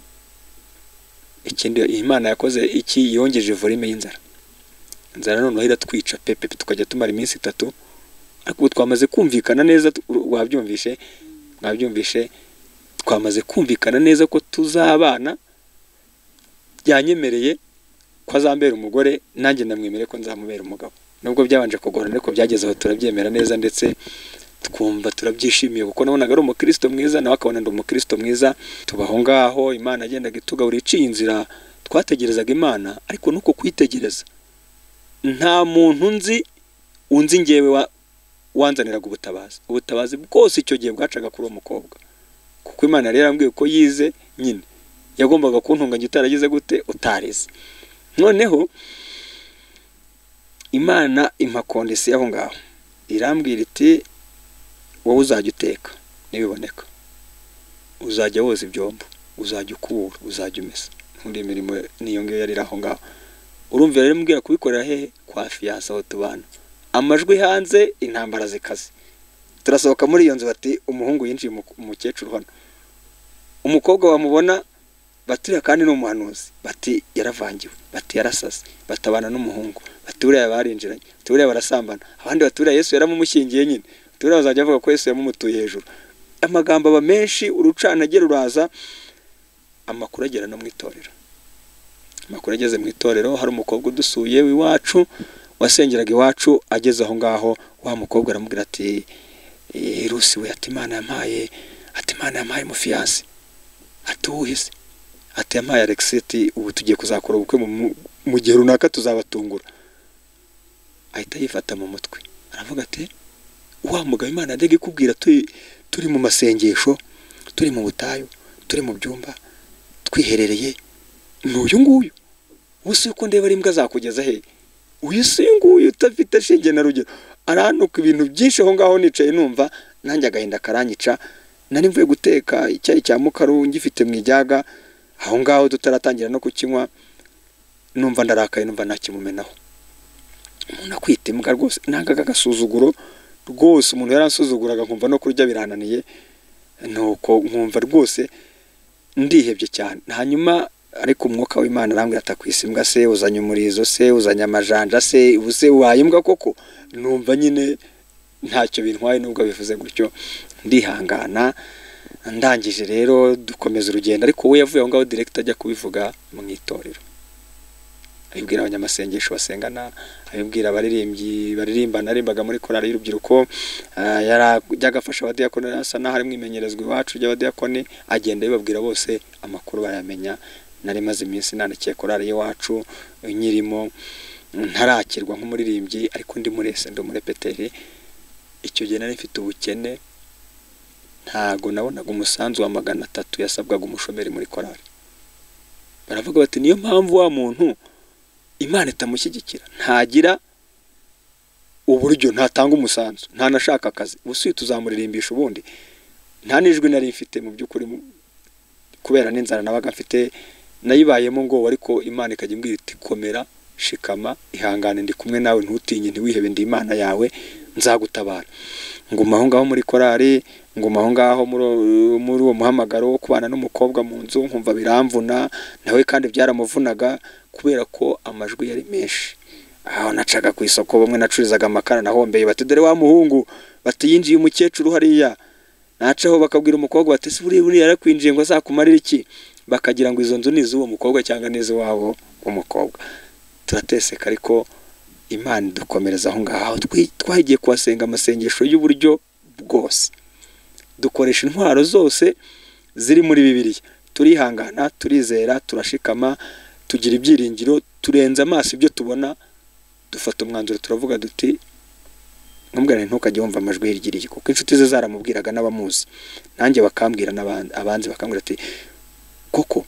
Ikindi Imana yakoze iki, yongeje volume y'inzara. Inzara noneho iratwica pepe, tukajya tumara iminsi itatu, ariko twamaze kumvikana neza, wabyumvishe mwabyumvishe twamaze kumvikana neza ko tuzabana, byanyemereye ko azambera umugore, nanjye namwemere ko nzamubera umugabo. Nubwo byabanje kugorana, ariko byagezeho turabyemera neza, ndetse twumva turabyishimiye, kuko nabonaga ari umukristo mwiza, nawe akabona ndi umukristo mwiza. Tubaho ngaho, Imana agendaga itugabura, iciye inzira, twategerezaga Imana, ariko nuko kwitegereza. Nta muntu nzi unzi ngewe wa wanzaniraga ubutabazi, ubutabazi bwose icyo gihe bwacaga kuri uwo mukobwa, kuko Imana yari yarambwiye ko yize, nyine yagombaga kuntunganya utaragize gute, utarize. Noneho Imana impa kondisiyo aho ngaho, irambwira iti wowe uzajya uteka nibiboneka, uzajya woza ibyombo, uzajya ukubura, uzajya umesa, ntundi imirimo niyo ngiyo yari aho ngaho. Urumva rero mbwira kubikorera hehe, kwa fiyanse aho tubana. Amajwi hanze, intambara zikaze, turasohoka muri iyo nzu, bati umuhungu yinjiye umukecuru hano, umukobwa bamubona baturiya kandi n'umuhanuzi, bati yaravangiwe, bati yarasase, batabana n'umuhungu, bati buriya barinjiranye, bati buriya barasambana, abandi baturiya Yesu yaramumushyingiye nyine, buriya bazajya bavuga ko Yesu yamumutuye hejuru. Amagambo aba menshi, urucanagera ruraza, amakuru agera no mu itorero. Amakuru ageze mu itorero, hari umukobwa udusuye w'iwacu, wasengeraga iwacu, ageze aho ngaho, wa mukobwa aramubwira ati Rusi we, ati Imana yampaye, ati Imana yampaye mufiyanse, ati uwuhise, ati yampaye Alexeti, ubu tugiye kuzakora ubukwe mu gihe runaka tuzabatungura. Ahita yifata mu mutwe, aravuga ati wa mugabo Imana yajyaga ikubwira turi turi mu masengesho, turi mu butayu, turi mu byumba twiherereye, n'uyu nguyu ubuse uko ndeba ari imbwa zakugeza he, uyu si nguyu utafite shinge na rugero, aranuka ibintu byinshi aho ngaho nicaye numva nanjye agahinda karanyica. Nari mvuye guteka icyayi cya mukaru ngifite mu ijyaga aho ngaho tutaratangira no kukinywa, numva ndarakaye, numva nakimumenaho. Umuntu akwita imbwa rwose nangaga agasuzuguro rwose, umuntu yaransuzuguraga nkumva no kurya birananiye, nuko nkumva rwose ndihebye cyane. Hanyuma ariko umwuka w'Imana arambwira atakwisa imbwa se, uzanye umurizo se, uzanye amajanja se, ubuse wayimbwa koko. Numva nyine ntacyo bintwaye nubwo bivuze gutyo, ndihangana. Ndangije rero dukomeza urugendo, ariko we yavuye aho ngaho direct ajya kubivuga mu itorero, abibwira abanyamasengesho basengana, abibwira abaririmbyi baririmba. Narimbaga muri korali y'urubyiruko, yarajyaga afasha abadiyakoni, asa naho ari mwimenyerezwa iwacu ry'abadiyakoni, agenda bibabwira bose, amakuru bayamenya. Nari maze iminsi nandikiye korali y'iwacu nyirimo, ntarakirwa nk'umuririmbyi ariko ndi murese, ndi umurepeteri. Icyo gihe nari mfite ubukene, ntago nabonaga umusanzu wa magana atatu yasabwaga umushomeri muri korali. Baravuga bati niyo mpamvu wa muntu Imana itamushyigikira, ntagira uburyo, ntatanga umusanzu, nta nashaka akazi, ubusuye tuzamuririmbisha ubundi. Nta nijwi nari mfite mu by'ukuri, kubera n'inzara nabaga mfite nayibayemo ngo, ariko Imana ikajya imbwira iti komera, shikama, ihangane, ndi kumwe nawe, ntutinye, ntiwihebe, ndi Imana yawe, nzagutabara. Nguma aho ngaho muri korali, nguma aho ngaho muri uwo muhamagaro wo kubana n'umukobwa mu nzu, nkumva biramvuna nawe kandi byaramuvunaga kubera ko amajwi yari menshi. Aho nacaga ku isoko, bamwe nacurizaga amakara nahombeye, bati dore wa muhungu, bati yinjiye umukecuru hariya. Nacaho bakabwira umukobwa bati se buri buri yarakwinjiye ngo azakumarira iki, bakagira ngo izo nzu ni z'uwo mukobwa cyangwa nizo wabo umukobwa. Turateseka, ariko Imana dukomereza aho ngaho. Twagiye kuhasenga amasengesho y'uburyo bwose, dukoresha intwaro zose ziri muri Bibiliya, turihangana, turizera, turashikama, tugira ibyiringiro, turenza amaso ibyo tubona, dufata umwanzuro, turavuga duti nkumbwira ntukajye wumva amajwi hirigiriye, kuko inshuti ze zaramubwiraga n'abamuzi, nanjye bakambwira n'abandi, abanzi bakambwira ati koko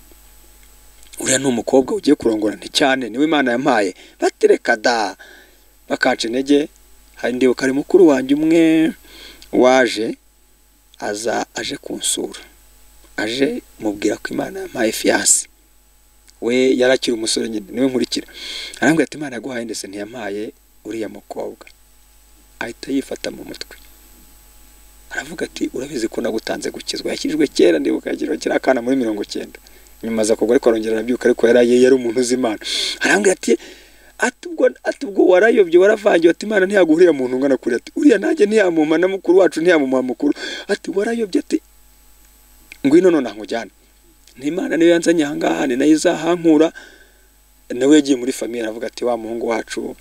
uriya ni umukobwa ugiye kurongora, nti cyane niwe Imana yampaye. Batereka da, bakanca intege. Hari ndibuka ari mukuru wanjye umwe waje aza aje kunsura, aje mubwira ko Imana yampaye fiance. We yarakira umusore nyine, niwe nkurikira. Arambwira ati Imana yaguhaye ndetse ntiyampaye uriya mukobwa. Ahita yifata mu mutwe, aravuga ati urabizi ko nagutanze gukizwa. Yakijwe kera, ndibuka yagira kira akana muri mirongo cyenda, nyuma za kugwa ariko arongera arabyuka, ariko yari yari umuntu uzimana. Arambwira ati atubwo atubwo warayobye, waravangiye, ati Imana ntiyaguhuriye muntu ngana kuri, ati uriya nanjye ntiyamuma na mukuru wacu, ntiyamuma mukuru, ati warayobye, ati ngwino none nkujyane, ni Imana niyo yanzanye aha ngaha, ni nayo izahankura. Nawe yagiye muri famiye, aravuga ati wa muhungu wacu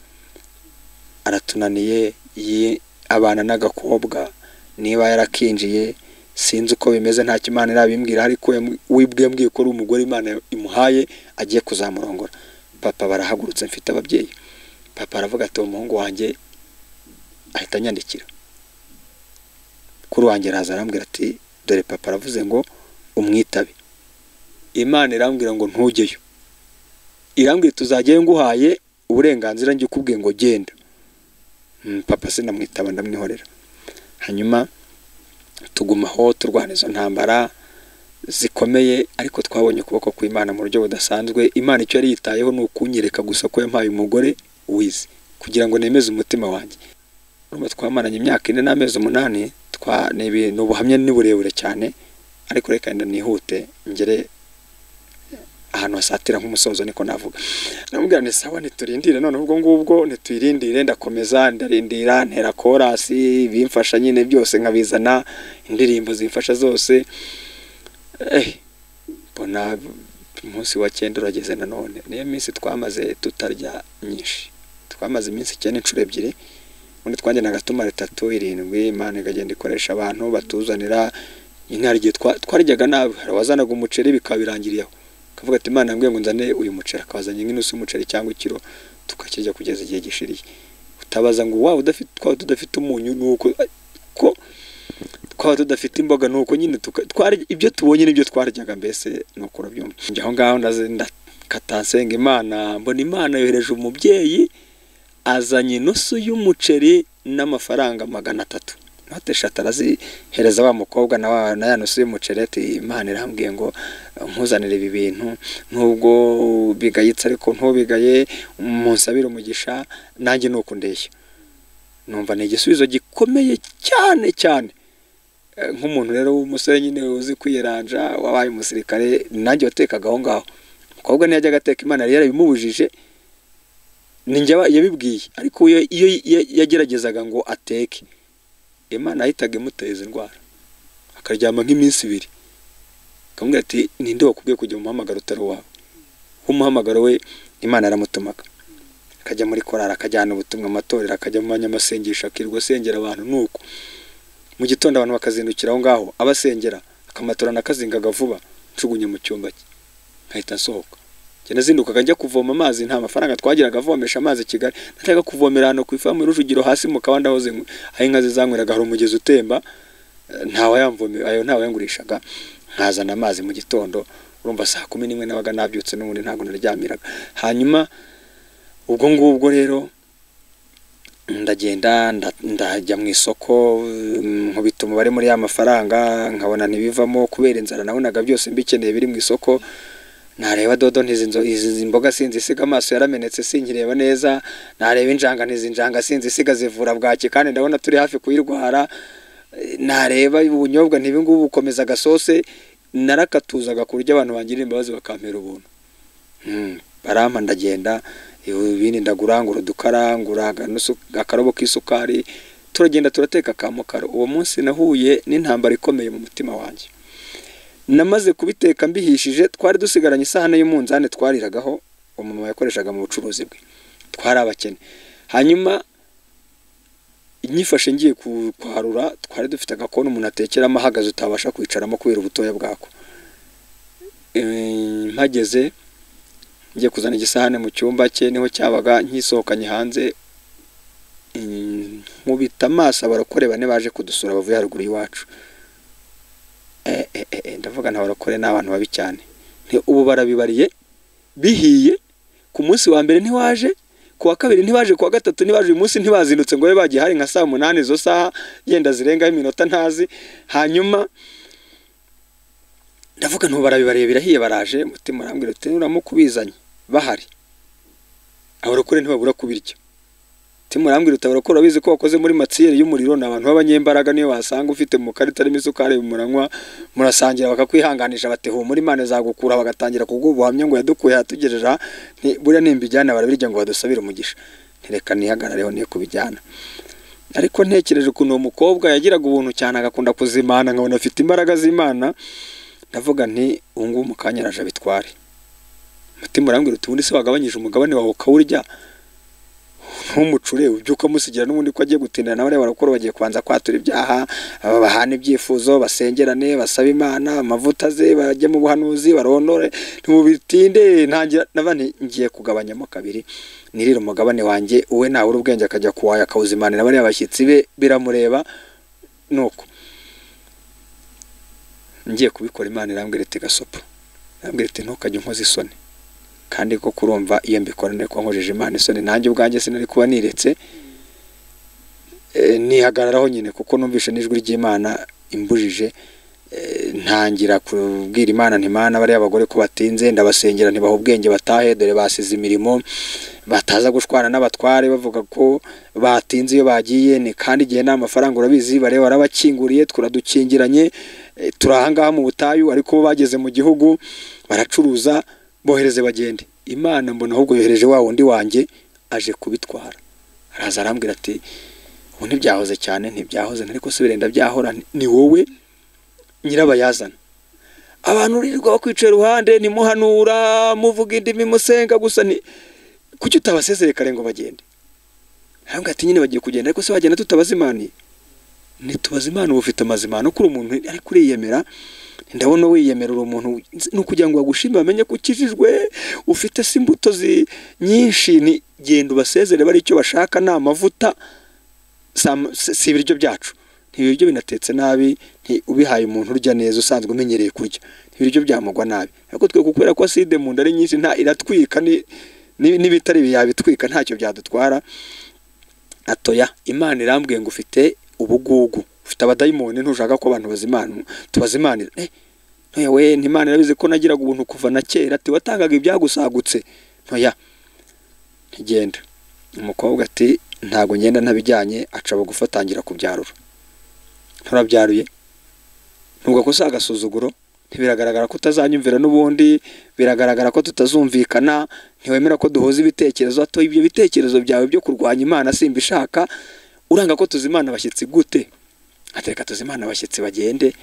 aratunaniye, yi abana n'agakobwa, niba yarakinjiye sinzi uko bimeze, nta Imana irabimbwira, ariko wibwiye mbwiye ko ari umugore Imana imuhaye agiye kuzamurongora. Papa barahagurutse, mfite ababyeyi. Papa aravuga ati umuhungu wanjye, ahita anyandikira. Kuri wanjye araza arambwira ati dore papa aravuze ngo umwitabe. Imana irambwira ngo ntujyeyo, irambwira tuzajyayo nguhaye uburenganzira, njye ukubwiye ngo genda. Papa sinamwitaba, ndamwihorera. Hanyuma tugumaho turwana izo ntambara zikomeye, ariko twabonye ukuboko kw'Imana mu buryo budasanzwe. Imana icyo yari yitayeho ni ukunyereka gusa ko yampaye umugore wize, kugira ngo nemeze umutima wanjye. Urumva twamaranye imyaka ine n'amezi umunani, twa n'ubuhamya ni burebure cyane, ariko reka nda nihute ngere ahantu hasatira nk'umusozo, niko navuga. Namubwira nti sawa, ntiturindire none ubwo ngubwo, ntituyirindire, ndakomeza ndarindira, ntera korasi, bimfasha nyine byose nkabizana, indirimbo zimfasha zose. Eh, bona umunsi wa cyenda urageze nanone, niyo minsi twamaze tutarya nyinshi, twamaze iminsi cyane inshuro ebyiri, ubundi twanjye nagatuma gatatu irindwi. Imana igagenda ikoresha abantu batuzanira intarye, twaryaga nabi, wazanaga umuceri bikabirangiriyeho, kavuga ati Imana yambwiye ngo nzane uyu muceri, akazanye nk'inusu umuceri cyangwa ikiro, tukakirya kugeza igihe gishiriye. Utabaza ngo wawe udafite twaba tudafite umunyu, nuko twaba tudafite imboga nuko nyine twari ibyo tubonye nibyo twaryaga mbese nuko urabyumva aho ngaho ndakatansenga Imana mbona Imana yohereje umubyeyi azanye inusu y'umuceri n'amafaranga magana atatu note eshatu arazihereza wa mukobwa na na ya nusu y'umuceri ati Imana irambwiye ngo nkuzanire ibi bintu nubwo bigayitse ariko ntubigaye munsabire umugisha nanjye nuko ndeshya numva ni igisubizo gikomeye cyane cyane nk'umuntu rero w'umusore nyine uzi kwiranja wabaye umusirikare nanjye watekaga aho ngaho mukobwa ntiyajya gateka Imana yari yarabimubujije ninjye yabibwiye ariko iyo yageragezaga ngo ateke Imana ahitaga imuteza indwara akaryama nk'iminsi ibiri akamubwira ati ninde wakubwiye kujya mu muhamagaro utari wawe umuhamagaro we Imana yaramutumaga akajya muri korara akajyana ubutumwa amatorero akajya mu banyamasengesho akirwa asengera abantu nuko mu gitondo abantu bakazindukira aho ngaho abasengera akamatorana akazingaga vuba ncugunye mu cyumba cye nkahita nsohoka cyane zindukaga njya kuvoma amazi nta mafaranga twagiraga avomesha amazi Kigali nataka kuvomera hano ku ifamu Rujugiro hasi mu kabanda hoze aho inka zizanyweraga hari umugezi utemba ntawe yamvome ayo ntawe yangurishaga nkazana amazi mu gitondo urumva saa kumi n'imwe nabaga nabyutse n'ubundi ntago naryamiraga hanyuma ubwo ngubwo rero ndagenda ndajya mu isoko nkubita umubare muri ya mafaranga nkabona ntibivamo kubera inzara nabonaga byose mbikeneye biri mu isoko nareba dodo ntizi imboga sinzi isiga amaso yaramenetse sinkireba neza nareba injanga ntizi injanga sinzi isiga zivura bwaki kandi ndabona turi hafi kuyirwara nareba ubunyobwa ntibingubu bukomeza gasose narakatuzaga kurya abantu bangira imbabazi bakampera ubuntu mm barampa ndagenda ibindi ndagurangura dukaranguraga akarobo k'isukari turagenda turateka kamukaro uwo munsi nahuye n'intambara ikomeye mu mutima wanjye namaze kubiteka mbihishije twari dusigaranye isahane y'umunzane twariragaho umumama yakoreshaga mu bucuruzi bwe twari abakene hanyuma inyifashe ngiye kwarura twari dufite agakona umuntu atekeramo ahagaze utabasha kwicaramo kubera ubutoya bwako mpageze ngiye kuzana igisahane mu cyumba cye niho cyabaga nkisohokanye hanze nkubita amaso abarokore bane baje kudusura bavuye haruguru y'iwacu eh eh ndavuga ntabarokore n'abantu babi cyane nti ubu barabibariye bihiye ku munsi wa mbere ntiwaje ku wa kabiri ntibaje ku wa gatatu ntibaje uyu munsi ntibazindutse ngo bagiye hari nka saa munani zo saha yenda zirenga iminota ntazi hanyuma ndavuga nto barabibariye birahiye baraje mutima urambwira uti uramukubizanye bahari abarokore ntibabura kubirya timurambwira utabarokora bizi ko wakoze muri matsiyeri y'umuriro n'abantu b'abanyembaraga niyo wasanga ufite mu karita n'imisukari muranywa murasangira bakakwihanganisha bateho muri Imana zagukura bagatangira kugubuhamya ngo yadukuye hatugejeje buri nimbijyana barabirya ngo badusabire umugisha ntireka nihagarareho niyo kubijyana ariko ntekereje kuno mukobwa yagiraga ubuntu cyane agakunda kuzimana nkabona afite imbaraga z'Imana ndavuga nti ungu mukanyaraje bitware mutima urambwira uti ubundi se wagabanyije umugabane wawe ukawurya ntumucure ubyuka musigira n'ubundi ko agiye gutinda nawe barakora bagiye kwanza kwatura ibyaha abahana ibyifuzo basengerane basaba Imana amavuta ze bajye mu buhanuzi barondore ntubitinde ntangira nabane ngiye kugabanyamo kabiri nirira umugabane wanjye uwe nawe urubwenge akajya kuwaya akawuzimana nabari abashyitsi be biramureba nuko ngiye kubikora Imana irambwira iti gasopo irambwira iti ntukajye nkoze isoni kandi ko kurumva iyo mbikorane ko nkojeje Imana isoni nanjye ubwanjye sinari kuba niretse nihagararaho nyine kuko numvishe n'ijwi ry'Imana imbujije ntangira kubwira Imana nti Imana bari abagore ko batinze ndabasengera ntibaho ubwenge batahe dore basize imirimo bataza gushwana n'abatware bavuga ko batinze iyo bagiye ni kandi igihe nta mafaranga urabizi bare warabakinguriye turadukingiranye turahangaha mu butayu ariko bageze mu gihugu baracuruza bohereze bagende Imana mbona ahubwo yohereje wa wundi wanjye aje kubitwara araza arambwira ati ubu ntibyahoze cyane ntibyahoze ariko subire ndabyahora ni wowe nyirabayazana abantu ririrwa bakwicaye ruhande ni muhanura muvuga indimi musenga gusa ni kuki utabasezere kare ngo bagende hanga ati nyine bagiye kugenda ariko se bagenda tutabazimani ni tubazimana ubufite amazimano kuri umuntu ari kuriyemera ndabona wiyemera umuntu no kugira ngo bagushime bamenye ko ukijijwe ufite simbuto zi nyinshi ni genda ubasezere bari icyo bashaka na amavuta si ibiryo byacu ntibiryo binatetse nabi, nti ubihaye umuntu urya neza usanzwe umenyereye kurya ibiryo byamugwa nabi. Ariko twe kukwera ko acide mu nda ari nyinshi nta iratwika ni n'ibitari yabitwika ntacyo byadutwara. Atoya Imana irambwiye ngo ufite ubugugu, ufite abadayimoni, ntushaka ko abantu bazimana tubazimanira. Eh ntoya we Imana irabize ko nagiraga ubuntu kuva na kera, ati watangaga ibyagusagutse. Ntoya ntigenda. Umukobwa ati ntago ngenda ntabijyanye, aca bagufatangira kubyarura. Nturabyaruye nubwo ko sagasuzuguro, ntibiragaragara ko utazanyumvira n'ubundi, biragaragara ko tutazumvikana, ntiwemera ko duhoza ibitekerezo. Ato ibyo bitekerezo byawe byo kurwanya Imana simbishaka, uranga ko tuzimana abashyitsi gute? Atereka tuzimana abashyitsi bagende.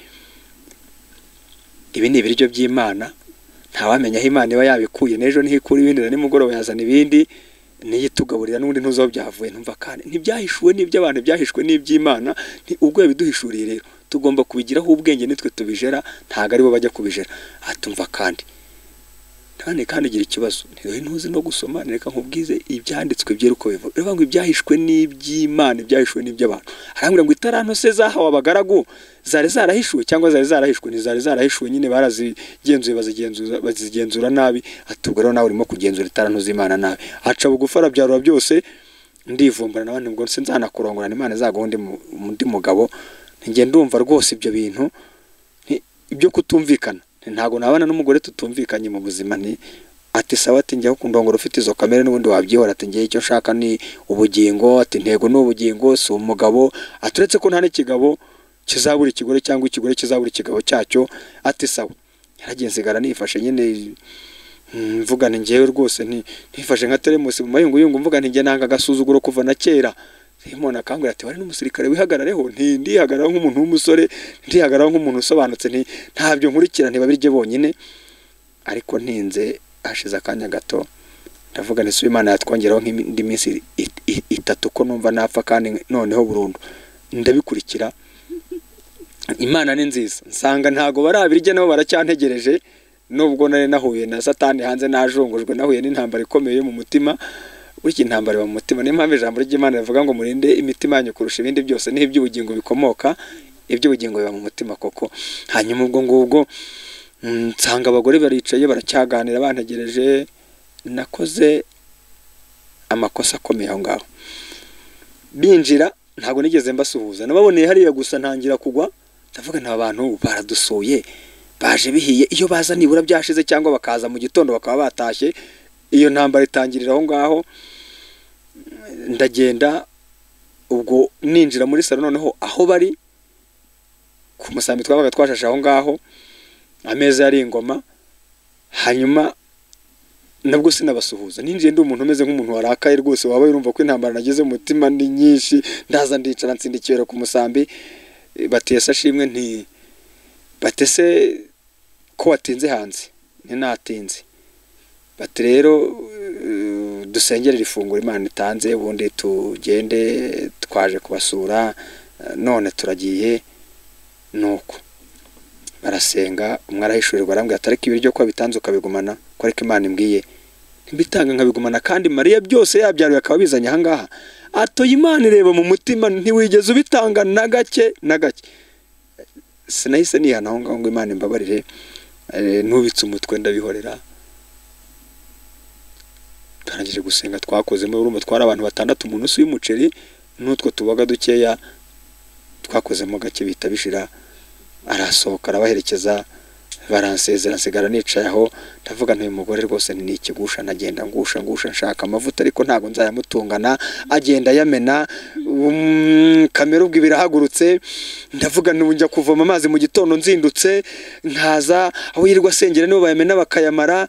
Ibi ni ibiryo by'Imana, ntawamenya aho Imana iba yabikuye, n'ejo ntihikura ibindi na nimugoroba yazana ibindi, niyitugaburira n'undi ntuzo byavuye. Ntumva kandi ntibyahishuwe n'iby'abantu, byahishwe n'iby'Imana. Ubwo yabiduhishuriye rero tugomba kubigiraho ubwenge, nitwe tubijera, ntago ari bo bajya kubijera. Atumva kandi kandi kandi gira ikibazo ntiwe ntuzi no gusoma, reka nkubwize ibyanditswe byeruko bivuga. Reba ngo ibyahishwe n'iby'Imana, ibyahishwe n'iby'abantu. Arambwira ngo itaranto se zahawe abagaragu zari zarahishuwe cyangwa zari zarahishwe? Ni zari zarahishuwe nyine, barazigenzuye bazigenzura bazigenzura nabi. Atubwo rero nawe urimo kugenzura itaranto z'Imana nabi. Aca bugufa arabyarura byose, ndivumbura nabandi ngo se nzanakurongorana Imana zagundi undi mugabo. Nge ndumva rwose ibyo bintu ibyo kutumvikana, ntago nabana n'umugore tutumvikanye mu buzima. Ni ati sawa, ati njya kundongora ufite izo kamere n'ubundi wabyihora. Ati ngiye icyo nshaka ni ubugingo, ati ntego n'ubugingo si umugabo. Aturetse ko nta n'ikigabo kizabura ikigore cyangwa ikigore kizabura ikigabo cyacyo. Ati sawa, yaragiye nsigara nifashe nyine mvuga ni ngewe rwose ntifashe nka teremusi mu mayunguyungu, mvuga nti nge nanga gasuzuguro kuva na kera. Simona akambwira ati wari n'umusirikare wihagarareho. Nti ndihagararaho nk'umuntu w'umusore, ndihagararaho nk'umuntu usobanutse, nti ntabyo nkurikira, ntibabirye bonyine. Ariko ntinze hashize akanya gato ndavuga ni Imana yatwongeraho nk'indi minsi itatu ko numva napfa kandi noneho burundu. Ndabikurikira. Imana ni nziza, nsanga ntago barabirye nabo baracyantegereje. Nubwo nari nahuye na Satani hanze, najongojwe, nahuye n'intambara ikomeye mu mutima. Wiki intambara mu mutima, niyo mpamvu ijambo ry'Imana rivuga ngo murinde imitima yanyu kurusha ibindi byose, niho iby'ubugingo bikomoka. Iby'ubugingo biba mu mutima koko. Hanyuma ubwo ngubwo nsanga abagore baricaye baracyaganira bantegereje. Nakoze amakosa akomeye aho ngaho. Binjira ntago nigeze mbasuhuza, nababoneye hariya gusa ntangira kugwa. Ndavuga nta bantu baradusuye baje bihiye, iyo baza nibura byashize cyangwa bakaza mu gitondo bakaba batashye. Iyo ntambara itangirira aho ngaho. Ndagenda ubwo ninjira muri salo, noneho aho bari ku musambi twabaga twashashe aho ngaho, ameza yari ingoma. Hanyuma nabwo sinabasuhuza, ninjiye ndi umuntu umeze nk'umuntu warakaye rwose, waba urumva ko intambara nageze mu mutima ni nyinshi. Ndaza ndicara ntsindikira ku musambi. Batese ashimwe nti batese ko watinze hanze. Ni natinze. Bati rero dusengerera ifunguro Imana itanze, ubundi tugende, twaje kubasura none turagiye. Nuko barasenga, umwe arahishurirwa arambwira ati ariko ibiryo ko bitanze ukabigumana, ko ariko Imana imbwiye ntibitanga nkabigumana, kandi Mariya byose yabyaruye akaba bizanye aha ngaha. Atoye Imana ireba mu mutima, ntiwigeze ubitanga na gake na gake. Sinahise nihana aho ngaho ngo Imana imbabarire, nubitse umutwe ndabihorera. Tarangije gusenga, twakozemo urumva twari abantu batandatu mu nusu y'umuceri n'utwo tubaga dukeya, twakozemo gake bita bishira. Arasohoka arabaherekeza, baransezera, nsigara nicaye aho. Ndavuga ntuye mugore rwose ni ikigusha, nagenda ngusha ngusha nshaka amavuta, ariko ntago nzayamutungana. Agenda yamena kamera ubwo birahagurutse. Ndavuga n'ubu njya kuvoma amazi mu gitondo nzindutse, nkaza aho yirirwa asengera nibo bayamena bakayamara.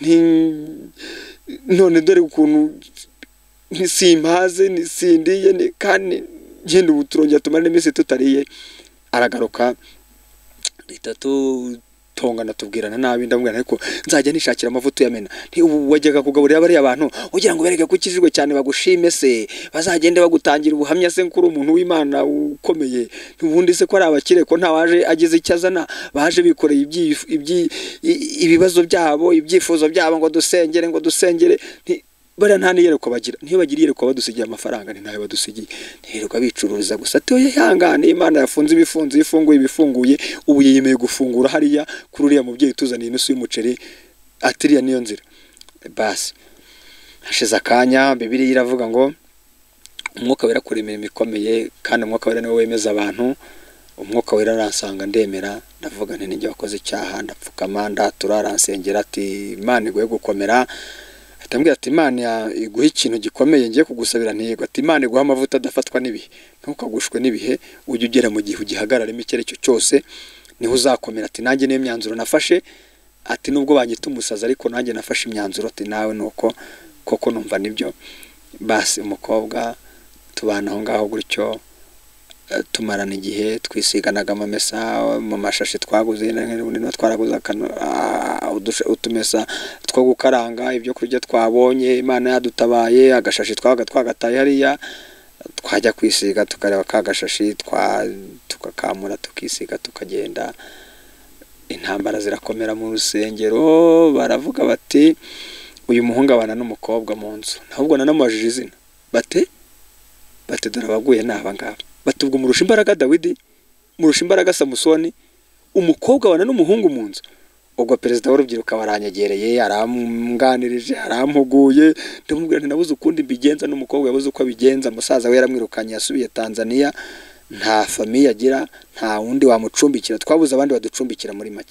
None dore ukuntu nisimpaze nisindiye, kandi genda ubu turongera tumara n'iminsi tutariye. Aragaruka itatu tongana tubwirana nabi. Ndamubwira ariko nzajya nishakira amavuta yamena. Nti ubu wajyaga kugaburira bari abantu ugira ngo bereke kukijijwe cyane bagushime se, bazagende bagutangira ubuhamya se kuri umuntu w'Imana ukomeye. Ubundi se ko ari abakire, ko nta waje agize icyazana, baje bikoreye ibyi ibibazo byabo, ibyifuzo byabo, ngo dusengere ngo dusengere. bara nta niyerekwa bagira, niyo bagira iyerekwa badusigiye amafaranga ni nayo badusigiye, niyerekwa bicururiza gusa ati oya yangane Imana yafunze ibifunze ifunguye ibifunguye ubu yemeye gufungura hariya kuri uriya mubyeyi tuzaniye inusu y'umuceri atiriya niyo nzira. Basi hashize akanya Bibiliya iravuga ngo umwuka wera kuri imirimo ikomeye kandi umwuka wera niwe wemeza abantu. Umwuka wera aransanga ndemera ndavuga nti ninjye wakoze icyaha ndapfukama ndatura aransengera ati Imana iguhe gukomera. Atambwira ati Imana iguha ikintu gikomeye ngiye kugusabira ntego ati Imana iguha amavuta adafatwa n'ibihe ntukagushwe n'ibihe ujye ugera mu gihe ugihagararemo icyerekezo cyose niho uzakomera. Ati nanjye niyo myanzuro nafashe ati nubwo banyita umusaza ariko nanjye nafashe imyanzuro ati nawe nuko koko numva nibyo. Basi umukobwa tubana aho ngaho gutyo tumarana igihe twisiganaga amamesa mu mashashi twaguze n'ubundi twaraguze utumesa two gukaranga ibyo kurya twabonye Imana yadutabaye agashashi twaga twagataye hariya twajya kwisiga tukareba ka gashashi twa tukakamura tukisiga tukagenda. Intambara zirakomera mu rusengero baravuga bati uyu muhungu abana n'umukobwa mu nzu nahubwo nanamubajije izina bate bate dore abaguye n'aba ngaba batubwo murusha imbaraga Dawidi murusha imbaraga Samusoni umukobwa abana n'umuhungu mu nzu. Ubwo perezida w'urubyiruko baranyegereye aramwanirije arampuguye ndamubwira nti nabuze ukundi mbigenza n'umukobwa yabuze uko abigenza musaza we yaramwirukanye yasubiye Tanzania nta famiye agira nta wundi wamucumbikira twabuze abandi baducumbikira muri make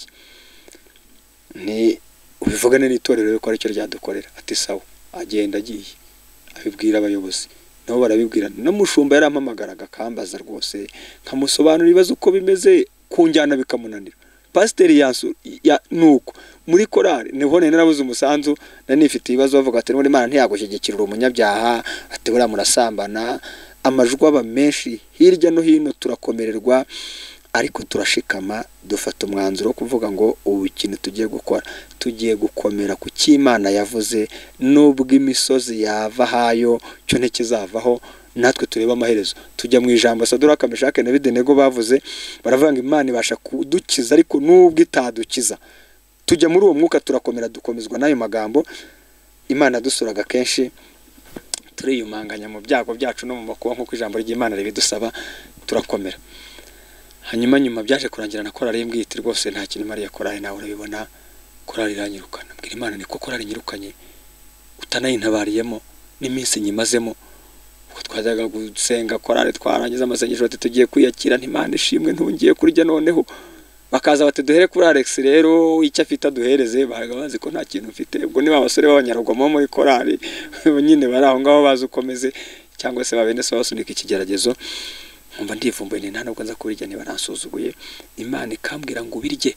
ni ubivugane n'itorero ko ari cyo ryadukorera. Ati sawa agenda agiye abibwira abayobozi nabo barabibwira n'umushumba yarampamagaraga kambaza rwose nkamusobanura ibibazo uko bimeze kunjyana bikamunanira. Pasiteri yansu ya nuko muri korari niho nene nabuze umusanzu nani nifite ibibazo bavuga ati muri Imana ntiyagushyigikira umunyabyaha ati bura murasambana amajwi aba menshi hirya no hino turakomererwa ariko turashikama dufata umwanzuro wo kuvuga ngo ubu ikintu tugiye gukora tugiye gukomera ku cy'Imana yavuze nubwo imisozi yava hayo cyo ntekizavaho natwe tureba amaherezo tujya mu ijambo Saduraka Meshake na Abedenego bavuze baravuga ngo Imana ibasha kudukiza ariko nubwo itadukiza tujya muri uwo mwuka turakomera dukomezwa n'ayo magambo. Imana dusuraga kenshi turiyumanganya mu byago byacu no mu makuba nk'uko ijambo ry'Imana ribidusaba turakomera. Hanyuma nyuma byaje kurangira na korari mbwite rwose nta kintu Mariya korari nawe urabibona korari iranyirukana mbwira Imana niko korari nyirukanye utanayintabariyemo n'iminsi nyimazemo uko twajyaga gusenga korari twarangiza amasengesho ati tugiye kwiyakira ntimana ishimwe ntungiye kurya noneho bakaza bati duhere kuri Alex rero icyo afite duhereze baga bazi ko nta kintu mfite. Ubwo ni abasore b'abanyarwamo muri korari nyine bari aho ngaho bazi ukomeze cyangwa se babene se basunika ikigeragezo umva ndivumbuye ni nta nubwo nza kurirya niba nansuzguye Imana ikambwira ngo ubirye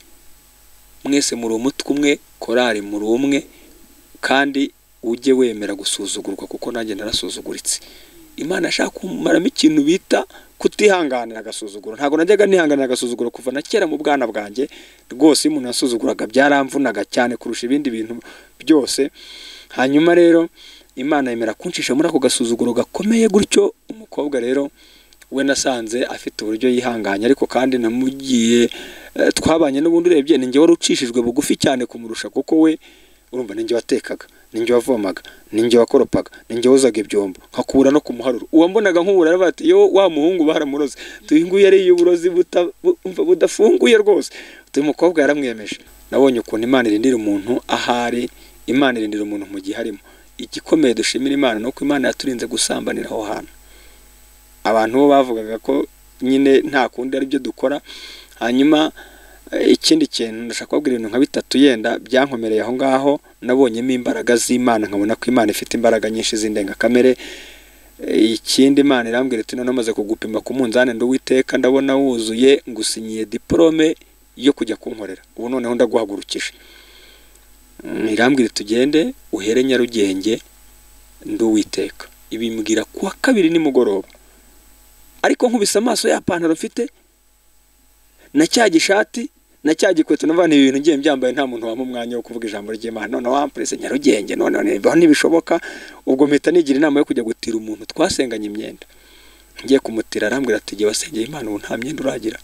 mwese muri umutwe umwe korari muri umwe kandi ujye wemera gusuzugurwa kuko nanjye narasuzuguritse. Imana ashaka kumaramo ikintu bita kutihanganira agasuzuguro ntago najyaga nihanganira agasuzuguro kuva na kera mu bwana bwanjye rwose umuntu yasuzuguraga byaramvunaga cyane kurusha ibindi bintu byose. Hanyuma rero Imana yemera kuncisha muri ako gasuzuguro gakomeye gutyo. Umukobwa rero we nasanze afite uburyo yihanganye ariko kandi namugiye e, twabanye n'ubundi urebye ninjye wari ucishijwe bugufi cyane kumurusha kuko we urumva ninjye watekaga ninjye wavomaga ninjye wakoropaga ninjye wozaga ibyombo nkakura no kumuharura uwambonaga nk'ubura bati yo wa muhungu baramuroze tuyinguye ari y'uburozi budafunguye rwose. Uyu mukobwa yaramwiyemeje nabonye ukuntu Imana irindira umuntu ahari Imana irindira umuntu mu gihe harimo igikomeye dushimira Imana no ko Imana yaturinze gusambanira aho hantu. Abantu bo bavugaga ko nyine nta kundi ari byo dukora. Hanyuma ikindi kintu ndashaka kubwira ibintu nka bitatu yenda byankomereye aho ngaho nabonyemo imbaraga z'Imana nkabona ko Imana ifite imbaraga nyinshi z'indenga kamere. Ikindi Imana irambwira ati none maze kugupima ku munzane ndo witeka ndabona wuzuye ngusinyiye diplome yo kujya kunkorera ubu noneho ndaguhagurukije. Irambwira tugende uhere Nyarugenge ndo witeka ibimbwira kuwa kabiri ni mugoroba ariko nkubise amaso ya pantaro mfite na cya gishati na cya gikweto navana ibintu ngiye mbyambaye nta muntu wampa umwanya wo kuvuga ijambo ry'Imana none wamprese Nyarugenge none niba ntibishoboka. Ubwo mpita nigira inama yo kujya gutira umuntu twasenganye imyenda ngiye kumutira arambwira ati giye wasengeye Imana ubu nta myenda uragira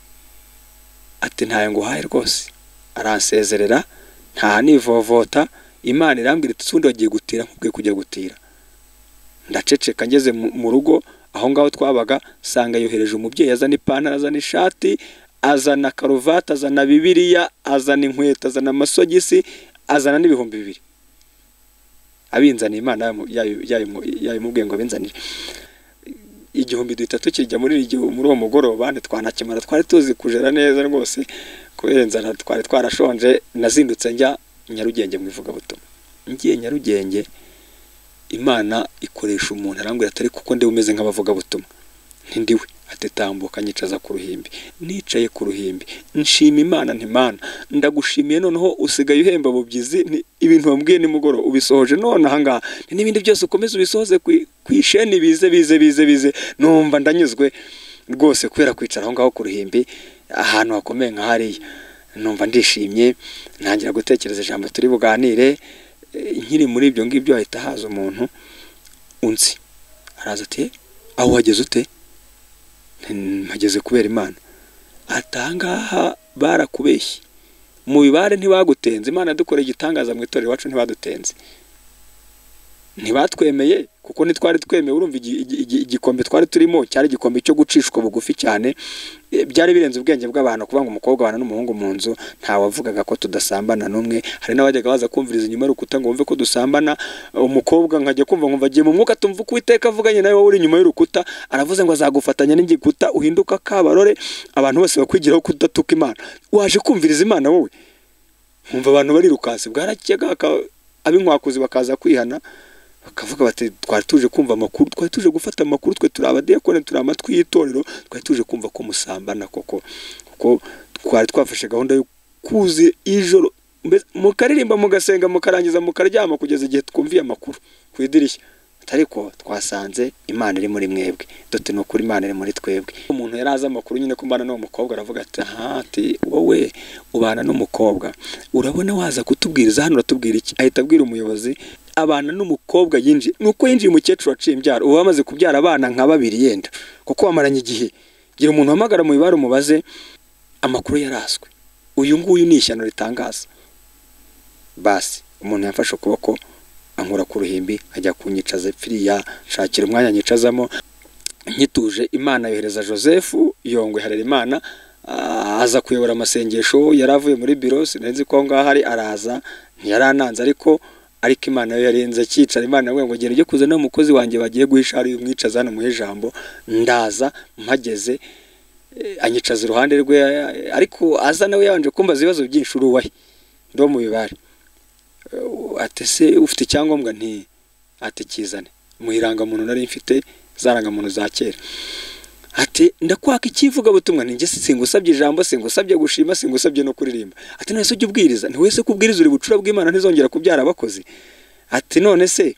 ati ntaye ngo haye rwose aransezerera nta nivovota Imana irambwira iti sundi wagiye gutira nkubwiye kujya gutira. Ndaceceka ngeze mu rugo aho ngaho twabaga, sanga yohereje umubyeyi azana ipantaro, azana ishati, azana karuvati, azana Bibiliya, azana inkweto, azana amasogisi, azana n'ibihumbi bibiri. Abinzana Imana yayimubwiye ngo abinzanire. Igihumbi dutatu kijya muri muri uwo mugoroba ntitwanakimara, twari tuzi kujera neza rwose kubera inzara twari twarashonje. Nazindutse njya Nyarugenge mu ivugabutumwa. Ngiye Nyarugenge Imana ikoresha umuntu arambwira atari kuko ndi umeze nk'abavugabutumwa ntindiwe, atetambuka nyicaza ku ruhimbi. Nicaye ku ruhimbi nshima Imana nti Mana ndagushimiye, noneho usigaye uhemba bubyizi, ibintu wambwiye nimugoroba ubisohoje none ahangaha, n'ibindi byose ukomeze ubisohoze ku isheni bize bize bize bize. Numva ndanyuzwe rwose kubera kwicara aho ngaho ku ruhimbi ahantu hakomeye nka hariya. Numva ndishimye, ntangira gutekereza ijambo turi buganire. Nkiri muri ibyo ngibyo hahita haza umuntu unzi, araza ati aho wageze ute? Mpageze kubera Imana. Atangaha barakubeshye, mu bibare ntibagutenze. Imana dukora igitangaza mu itorero iwacu ntibadutenze, ntibatwemeye kuko ntitwari twemeye. Urumva igikombe twari turimo cyari igikombe cyo gucishwa bugufi cyane, byari birenze ubwenge bw'abantu kuvuga ngo umukobwa abana n'umuhungu mu nzu. Nta wavugaga ko tudasambana n'umwe. Hari n'abajyaga baza kumviriza inyuma y'urukuta ngo bumve ko dusambana. Umukobwa nkajya kumva nkumva agiye mu mwuka, tumva ko Uwiteka avuganye nawe wowe uri inyuma y'urukuta, aravuze ngo azagufatanya n'igikuta uhinduka kabarore, abantu bose bakwigiraho kudatuka Imana. Waje kumviriza Imana wowe? Nkumva abantu barirukanse. Bwarakega ab'inkwakuzi bakaza kwihana, bakavuga bati twari tuje kumva amakuru, twari tuje gufata amakuru, twe turi abadiyakoni, turi amatwi y'itorero, twari tuje kumva ko musambana koko, kuko twari twafashe gahunda yo kuzi ijoro mukaririmba mugasenga mukarangiza mukaryama kugeza igihe twumviye amakuru ku idirishya. Ariko twasanze Imana iri muri mwebwe, dote no kuri Imana iri muri twebwe. Umuntu yaraza amakuru nyine ko mbana n'uwo mukobwa, aravuga ati aha, ati wowe ubana n'umukobwa, urabona waza kutubwiriza hano, uratubwira iki? Ahita abwira umuyobozi abana n'umukobwa yinjiye. Nuko yinjiye umukecuru aciye imbyaro, ubu bamaze kubyara abana nka babiri yenda, kuko bamaranye igihe. Gira umuntu hamagara mu ibaro umubaze, amakuru yaraswe. Uyu nguyu ni ishyano ritangaza. Basi umuntu yafashe ukuboko ankura ku ruhimbi ajya kunyicaza ipfiriya, shakira umwanya nyicazamo. Nkituje Imana yohereza Joseph Yongwe Harerimana, aza kuyobora amasengesho. Yaravuye muri biro, sinenzi ko ngaho hari, araza ntiyarananze, ariko ariko Imana yo yarenze cyicara. Imana ngo ngende ujye kuzana umukozi wanjye bagiye guhisha ari umwicaza hano mu ijambo. Ndaza mpageze, anyicaza iruhande rwe, ariko aza nawe yabanje kumbaza ibibazo byinshi. Uruwahe? Ndo mu bibare. Ati se ufite icyangombwa? Nti ati kizane. Mu irangamuntu nari mfite zarangamuntu za kera. Ati ndakwaka ikivuga butumwa, ninjye singusabye ijambo, singusabye gushima, singusabye no kuririmba. Ati none se ujye ubwiriza? Nti wese kubwiriza uri bucura bw'Imana ntizongera kubyara abakozi. Ati none se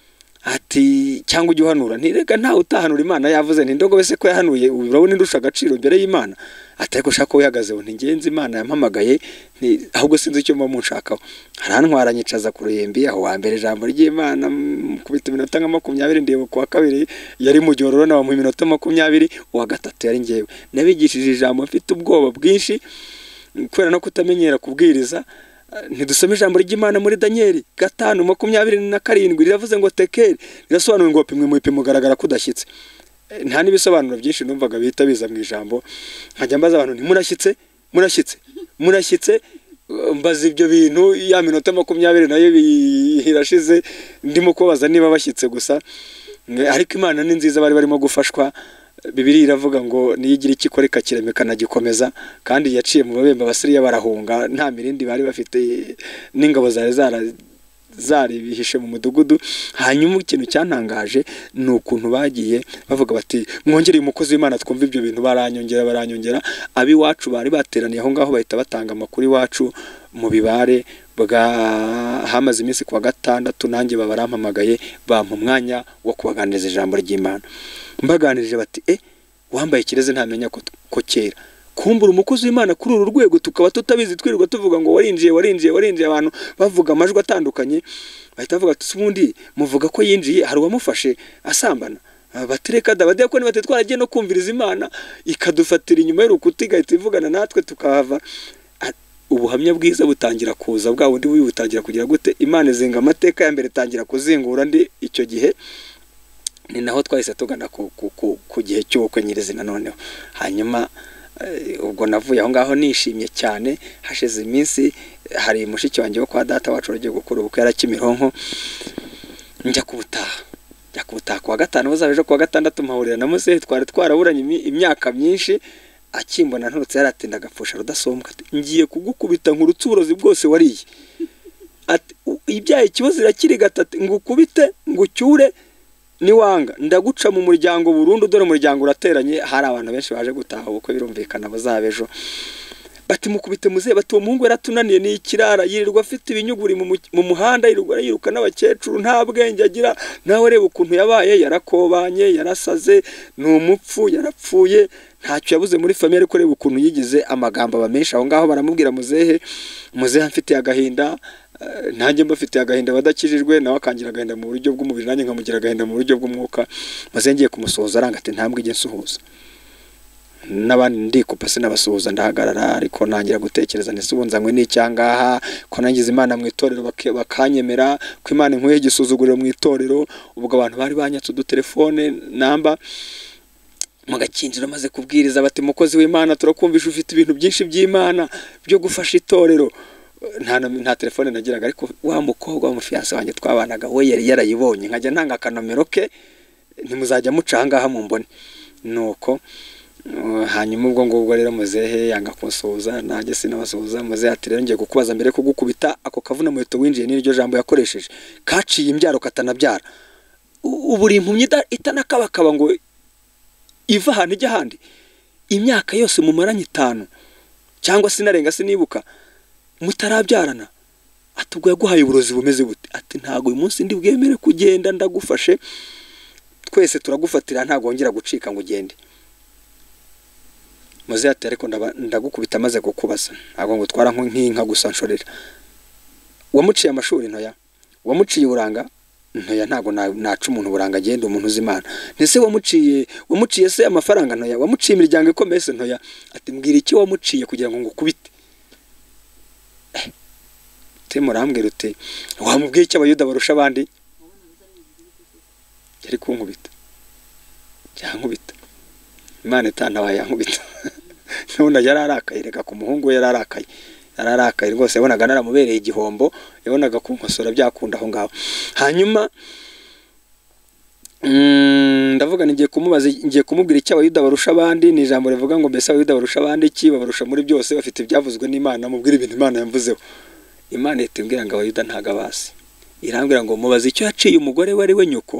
ati cyangwa ujye uhanura? Nti rega nta utahanura, Imana yavuze. Nti ndogo wese ko yahanuye urabona indusha agaciro imbere y'Imana? Ati ariko shaka wihagazeho. Nti ngenzi Imana yampamagaye, ahubwo sinzi icyo mba munshakaho. Arantwara nyicaza ku ruhimbi, aho wa mbere ijambo ry'Imana kubita iminota nka makumyabiri. Ndeba ku wa kabiri yari mu Gihororo nawe mu minota makumyabiri, uwa gatatu yari ngewe. Nabigishije ijambo mfite ubwoba bwinshi kubera no kutamenyera kubwiriza. Ntidusome ijambo ry'Imana muri Daniel gatanu makumyabiri na karindwi, riravuze ngo tekeri, rirasobanura ngo pimwe mu ipimo ugaragara kudashyitse. Nta n'ibisobanuro byinshi numvaga bihita biza mu ijambo. Nkajya mbaza abantu nti murashyitse murashyitse murashyitse, mbaza ibyo bintu. Ya minota makumyabiri nayo irashize ndimo kubaza niba bashyitse gusa. Ariko Imana ni nziza, bari barimo gufashwa. Bibiliya iravuga ngo niyigira ikikora ikakirema ikanagikomeza, kandi yaciye mu babembe Abasiriya barahunga, nta mirindi bari bafite, n'ingabo zari zara zari bihishe mu mudugudu. Hanyuma ikintu cyantangaje ni ukuntu bagiye bavuga bati mwongereye umukozi w'Imana twumva ibyo bintu. Baranyongera baranyongera abi wacu bari bateraniye aho ngaho, bahita batanga amakuru iwacu mu bibare bwa hamaze iminsi kwa gatandatu. Nanjye babarampamagaye bampa umwanya wo kubaganiriza ijambo ry'Imana. Mbaganirije bati eh wambaye kireze ntamenya ko ko kera kumbura umukozi w'Imana kuri uru rwego, tukaba tutabizi twirirwa tuvuga ngo warinjiye warinjiye warinjiye. Abantu bavuga amajwi atandukanye, bahita bavuga ati ubundi muvuga ko yinjiye, hari uwamufashe asambana? Batereka dabadiyakoni bati twaragiye no kumviriza Imana ikadufatira inyuma y'urukuta igahita ivugana natwe tukahava. ubuhamya bwiza butangira kuza bwa bundi butangira kugira gute Imana izinga amateka ya mbere tangira kuzingura ndi icyo gihe ni naho twahise tugana ku, ku, ku, ku gihe cy'ubukwe nyirizina noneho. Hanyuma ubwo navuye aho ngaho nishimye cyane. Hashize iminsi hari mushiki wanjye wo kwa data wacu ugiye gukora ubukwe yara Kimironko, njya kubutaha njya kubutaha kuwa gatanu bazabeje kuwa gatandatu mpahurira na Muzehe twari twaraburanye imyaka myinshi, akimbona nturutse yaratinda gapfusha rudasombwa, ngiye kugukubita nkurutse uburozi bwose wariye, ati ibyaye ikibazo irakiri gatatu ngukubite ngucyure niwanga ndaguca mu muryango burundu, dore umuryango urateranye. Hari abantu benshi baje gutaha ubukwe birumvikana bazabejo, bati mukubite Muzehe, bati uwo muhungu yaratunaniye ni ikirara, yirirwa afite ibinyuguri mu muhanda, yirirwa yiruka n'abakecuru, nta bwenge agira, nawe reba ukuntu yabaye, yarakobanye, yarasaze, ni umupfu, yarapfuye, ntacyo yabuze muri famille, ariko reba ukuntu yigize amagambo abamenshi aho ngaho. Baramubwira Muzehe, Muzehe amfitiye agahinda, nanjye mbafitiye agahinda badakijijwe, nawe akangira agahinda mu buryo bw'umubiri, nanjye nkamugira agahinda mu buryo bw'umwuka. Maze ngiye kumusohoza aranga ati ntambwe ijye nsuhuza n'abandi, ndikupa sinabasuhuza ndahagarara, ariko nangira gutekereza nti subunzanywe n'icyangaha ko nangize Imana mu itorero bakanyemera, ko Imana inkuye igisuzuguriro mu itorero. Ubwo abantu bari banyatse udutelefone namba mu gakinjiro maze kubwiriza, bati mukozi w'Imana turakumvisha ufite ibintu byinshi by'Imana byo gufasha itorero. Nta nta telefone nagiraga, ariko wa mukobwa w'umufiyanse wanjye twabanaga we yari yarayibonye, nkajya ntanga akanomero ke ntimuzajya mucanga aha mumbone. Nuko hanyuma ubwo ngubwo rero Muzehe yanga kunsuhuza, nanjye sinabasuhuza. Muzehe ati rero ngiye kukubaza mbere ko gukubita ako kavuna muheto winjiye n'iryo jambo yakoresheje, kaciye imbyaro katanabyara, uburi impumyi itanakabakaba ngo iva ahantu ijya ahandi, imyaka yose mumaranye itanu cyangwa sinarenga sinibuka mutarabyarana. Ati ubwo yaguhaye uburozi bumeze bute? Ati ntago uyu munsi ndi bwemere kugenda, ndagufashe, twese turagufatira, ntago wongera gucika ngo ugende. Muzehe ati ariko ndagukubita maze kukubaza, ntago ngo twara nk'inka gusa nshorera. Wamuciye amashuri ntoya? Wamuciye uranga ntoya? Ntago naca umuntu buranga, agenda umuntu uzimana. Nese wamuciye wamuciye se amafaranga ntoya? Wamuciye imiryango ikomeye se ntoya? Ati mbwira iki wamuciye kugira ngo ngukubite? Te murambwira uti wamubwiye icyo abayuda barusha abandi? Yari kunkubita cyankubita, Imana itantabaye yankubita. None yararakaye, reka ku muhungu we yararakaye, yararakaye rwose, yabonaga naramubereye igihombo, yabonaga kunkosora byakunda aho ngaho. Hanyuma ndavuga ngiye kumubaza, ngiye kumubwira icyo abayuda barusha abandi. Ni ijambo rivuga ngo mbese abayuda barusha abandi iki? Babarusha muri byose, bafite ibyavuzwe n'Imana. Mubwira ibintu Imana yamvuzeho. Imana itubwira ngo abayuda ntago abazi, irambwira ngo mubaze icyo yaciye umugore we ari we nyoko,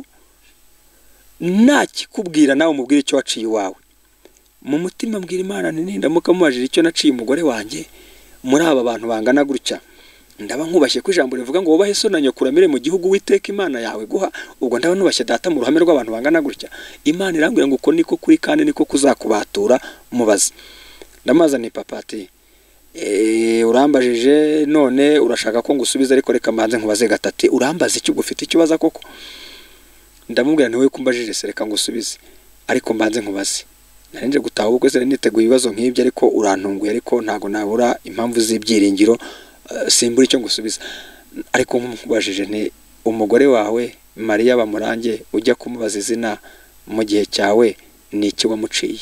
nakikubwira nawe umubwire icyo waciye iwawe. Mu mutima mbwira Imana nti nindamuka mubajije icyo naciye umugore wanjye muri aba bantu bangana gutya, ndaba nkubashye ko ijambo rivuga ngo wubahe so na nyoko uramire mu gihugu Uwiteka Imana yawe guha, ubwo ndaba nubashye data mu ruhame rw'abantu bangana gutya. Imana irambwira ngo uko niko kuri kandi niko kuzakubatura. Mubaze. Ndamaza ni papa ati eh urambajije none urashaka ko ngusubiza, ariko reka manze nkubaze gatati, urambaza icyo ugufite ikibaza koko? Ndamubwira nti we kumbajije se reka ngusubize, ariko mbanze nkubaze. Narenje gutaha ubwo se niteguye ibibazo nk'ibyo, ariko urantunguye, ariko ntago nabura impamvu z'ibyiringiro, uh, simbura icyo ngusubiza. Ariko nkubajije nti umugore wawe Mariya bamurange ujya kumubaza izina mu gihe cyawe ni iki wamuciye?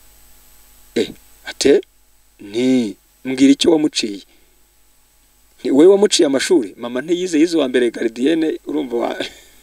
Eh ate ni mbwira icyo wamuciye. Ni we wamuciye amashuri? Mama ntiyize, yize wa mbere gardienne, urumva wa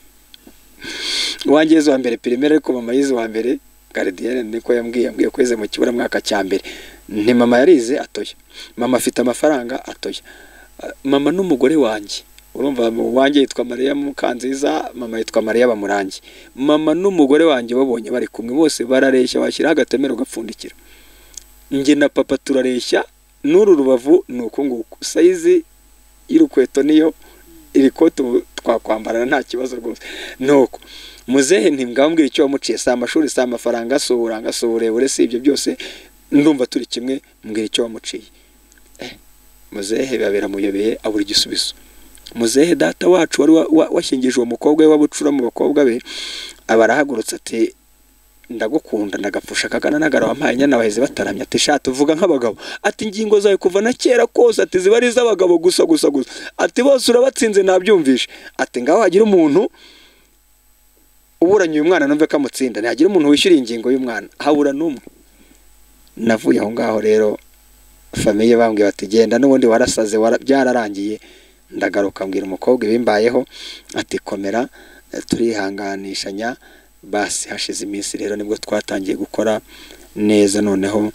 wanjye yize wa mbere primaire, ariko mama yize wa mbere gardienne. Niko yambwiye yambwiye ko yize mu kibura mwaka cya mbere. Ni mama yarize atoya, mama afite amafaranga atoya. Mama n'umugore wanjye, urumva wanjye yitwa Mariya Mukanziza, mama yitwa Mariya bamurange. Mama n'umugore wanjye babonye bari kumwe bose barareshya, washyira agatemero gapfundikira. Nge na papa turareshya, n'uru rubavu nuko nguko, size y'urukweto niyo iri koto twakwambarana nta kibazo rwose. Nuko Muzehe ntimbwambwira icyo wamuciye, sa amashuri sa amafaranga so uranga so urebure si ibyo byose, ndumva turi kimwe, mbwira icyo wamuciye. Eh Muzehe babera muyobeye aburi gisubizo. Muzehe data wacu wari washyingije uwo mukobwa we wabucura mu bakobwa be, abarahagurutse ati ndagukunda ndagapfusha kagana nagara wampaye nyana baheze bataramye ati sha tuvuga nk'abagabo ati ingingo zawe kuva na kera kose ati ziba ari iz'abagabo gusa gusa gusa ati bose urabatsinze nabyumvishe ati ngaho hagira umuntu uburanye uyu mwana numve kamutsinda ntihagira umuntu wishyura ingingo y'umwana habura n'umwe. Navuye aho ngaho rero famiye bambwiye bati genda n'ubundi warasaze byararangiye. Ndagaruka mbwira umukobwa ibimbayeho ati komera turihanganishanya. Basi hashize iminsi rero nibwo twatangiye gukora neza noneho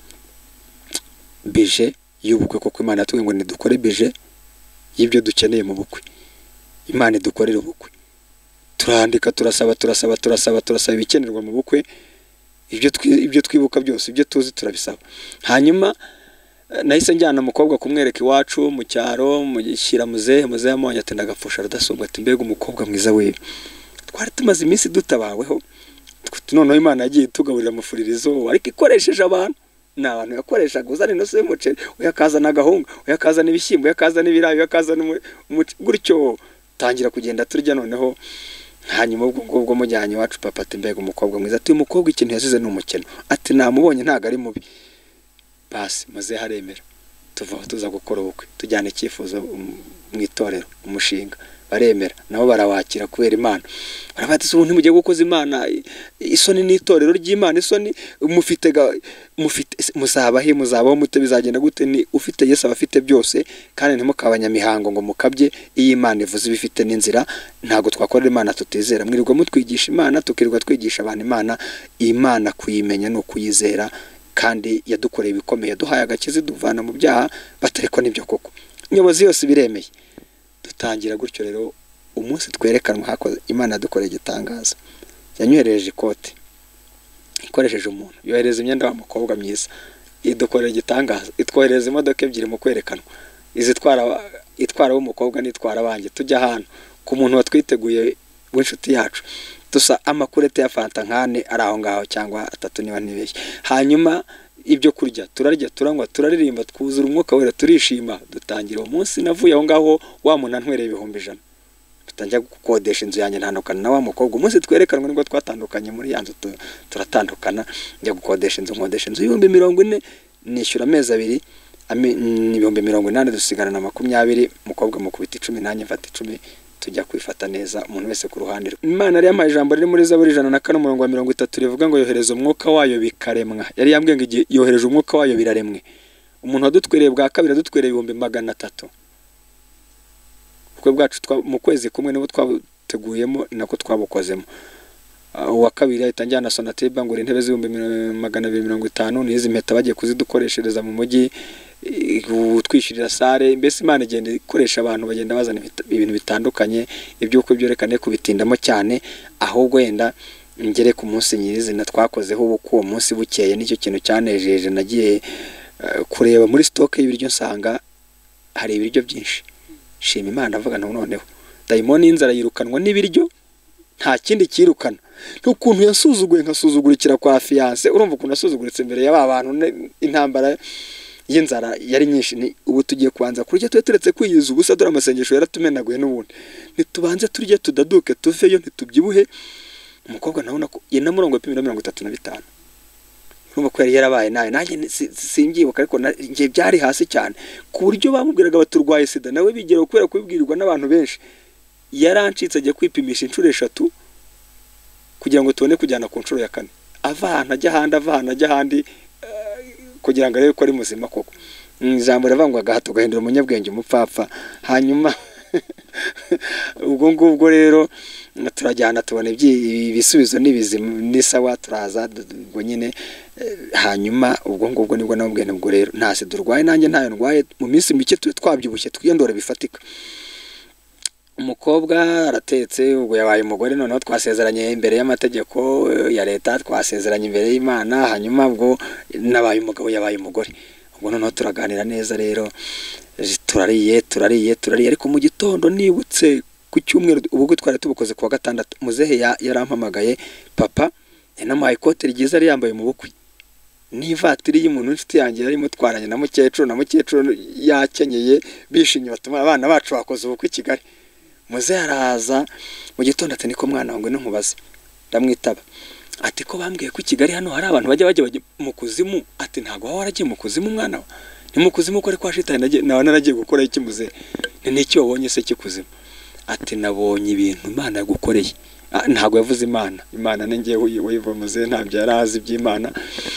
bije y'ubukwe kuko Imana yatubwiye ngo nidukore bije y'ibyo dukeneye mu bukwe. Imana idukorera ubukwe turandika turasaba turasaba turasaba turasaba ibikenerwa mu bukwe ibyo ibyo twibuka byose ibyo tuzi turabisaba. Hanyuma nahise njyana umukobwa kumwereka iwacu mu cyaro mushyira muzehe muzehe amonye ati ndagapfusha rudasumbwa ati mbega umukobwa mwiza we twari tumaze iminsi dutabaweho noneho Imana yagiye tugaburira amafuririzo ariko ikoresheje abantu n'abantu yakoreshaga uzana inose y'umuceri uyakazana agahunga uyakazana ibishyimbo uyakazana ibirayi uyakazana gutyo tangira kugenda turya. Noneho hanyuma ubwo ngubwo mujyanye iwacu papa ati mbega umukobwa mwiza ati umukobwa ikintu yasize n'umukeno ati namubonye ntago ari mubi. Basi maze haremera tuva tuza gukora ubukwe tujyana icyifuzo mu itorero umushinga baremera nabo barawakira kubera Imana barabati ubu ntimugiye gukoza Imana isoni n'itorero ry'Imana isoni mufite mufite muzabahe muzabaho mute bizagenda gute ni ufite Yesu abafite byose kandi ntimukabanyamihango ngo mukabye iyi Imana ivuze bifite n'inzira ntago twakorera Imana tutizera mwirirwa mutwigisha Imana tukirirwa twigisha abantu Imana Imana kuyimenya no kuyizera kandi yadukoreye ibikomeye duhaye agakiza duvana mu byaha batariko nibyo koko nyobozi yose biremeye. Dutangira gutyo rero umunsi twerekanwa hakoze Imana yadukoreye igitangaza yanyohereje ikote ikoresheje umuntu yohereza imyenda w'umukobwa myiza idukoreye igitangaza itwohereza imodoka ebyiri mu kwerekanwa izitwara itwara w'umukobwa nitwara banjye tujya ahantu ku muntu watwiteguye w'inshuti yacu tusa amakurete ya fanta nkane ari aho ngaho cyangwa atatu niba ntibeshye. Hanyuma ibyo kurya turarya turanywa turaririmba twuzura umwuka wera turishima. Dutangira uwo munsi navuye aho ngaho wa muntu antwereye ibihumbi ijana tutangira gukodesha inzu yanjye ntandukana na wa mukobwa umunsi twerekanwa nibwo twatandukanye muri yanzu turatandukana njya gukodesha inzu nkodesha inzu y'ibihumbi mirongo ine nishyura amezi abiri ibihumbi mirongo inani dusigana na makumyabiri umukobwa mukubita icumi nanjye mfata icumi tujya kwifata neza umuntu wese ku ruhande. Imana yari yampaye ijambo riri muri Zaburi ijana na kane umurongo wa mirongo itatu rivuga ngo yohereza umwuka wayo bikaremwa. Yari yambwiye ngo yohereje umwuka wayo biraremwe. Umuntu wadutwereye bwa kabiri adutwereye ibihumbi magana atatu ubukwe bwacu mu kwezi kumwe nibo twabuteguyemo nako twabukozemo. Uwa kabiri ahita njyana Sonatube ngura intebe z'ibihumbi magana abiri mirongo itanu n'izi mpeta bagiye kuzidukoreshereza mu mujyi twishyurira sare. Mbese Imana igenda ikoresha abantu bagenda bazana ibintu bitandukanye ibyuko byerekane kubitindamo cyane ahubwo yenda ngere ku munsi nyirizina twakozeho ubukwe uwo munsi bukeye nicyo kintu cyanejeje. Nagiye kureba muri stock y'ibiryo nsanga hari ibiryo byinshi shima Imana avuga noneho dayimoni y'inzara yirukanwa n'ibiryo nta kindi kirukana n'ukuntu yasuzuguye nkasuzugurikira kwa fiance. Urumva ukuntu asuzuguritse imbere y'aba bantu intambara y'inzara yari nyinshi. Ni ubu tugiye kubanza kurya twe turetse kwiyiza ubusa dore amasengesho yaratumenaguye n'ubundi nitubanze turye tudaduke tuveyo ntitubyibuhe. Umukobwa nabona ko yena murongo ipimira mirongo itatu na bitanu urumva ko yari yarabaye naye nanjye simbyibuka ariko ngiye byari hasi cyane ku buryo bamubwiraga baturwaye sida nawe bigera kubera kubibwirirwa n'abantu benshi. Yarancitse ajya kwipimisha inshuro eshatu kugira ngo tubone kujyana ku nshuro ya kane ava ahantu ajya ahandi ava ahantu ajya ahandi kugira ngo arebe ko ari muzima koko. Ijambo rivuga ngo agahato gahindura umunyabwenge umupfapfa. Hanyuma ubwo ngubwo rero turajyana tubona ibisubizo n'ibizima n'isawa turaza ubwo nyine. Hanyuma ubwo ngubwo nibwo namubwiye ubwo rero ntase durwaye nanjye ntayo ndwaye mu minsi mike twabyibushye twiyondora bifatika. Umukobwa aratetse ubwo yabaye umugore noneho twasezeranye imbere y'amategeko ya leta twasezeranye imbere y'Imana. Hanyuma ubwo nabaye umugabo yabaye umugore ubwo noneho turaganira neza rero turariye turariye turariye ariko mu gitondo nibutse ku cyumweru ubwo twari tubukoze kuwa gatandatu muzehe yarampamagaye papa yanamuhaye ikote ryiza ari yambaye mu bukwe n'ivatiri y'umuntu inshuti yanjye yarimo twaranye na mukecuru na mukecuru yakenyeye bishimye batuma abana bacu bakoze ubukwe i Kigali. Muzehe araza mu gitondo ati niko mwana wangu nkubaze ndamwitaba ati ko bambwiye ko i Kigali hano hari abantu bajya bajya mu kuzimu. Ati ntago waba waragiye mu kuzimu mwana wa, ni mu kuzimu ko ari kwa shitani nawe naragiye gukora iki muze, ni iki wabonye se kikuzimu? Ati nabonye ibintu Imana yagukoreye. Ntago yavuze Imana, Imana ninjye wivomuze ntabyo yarazi by'Imana.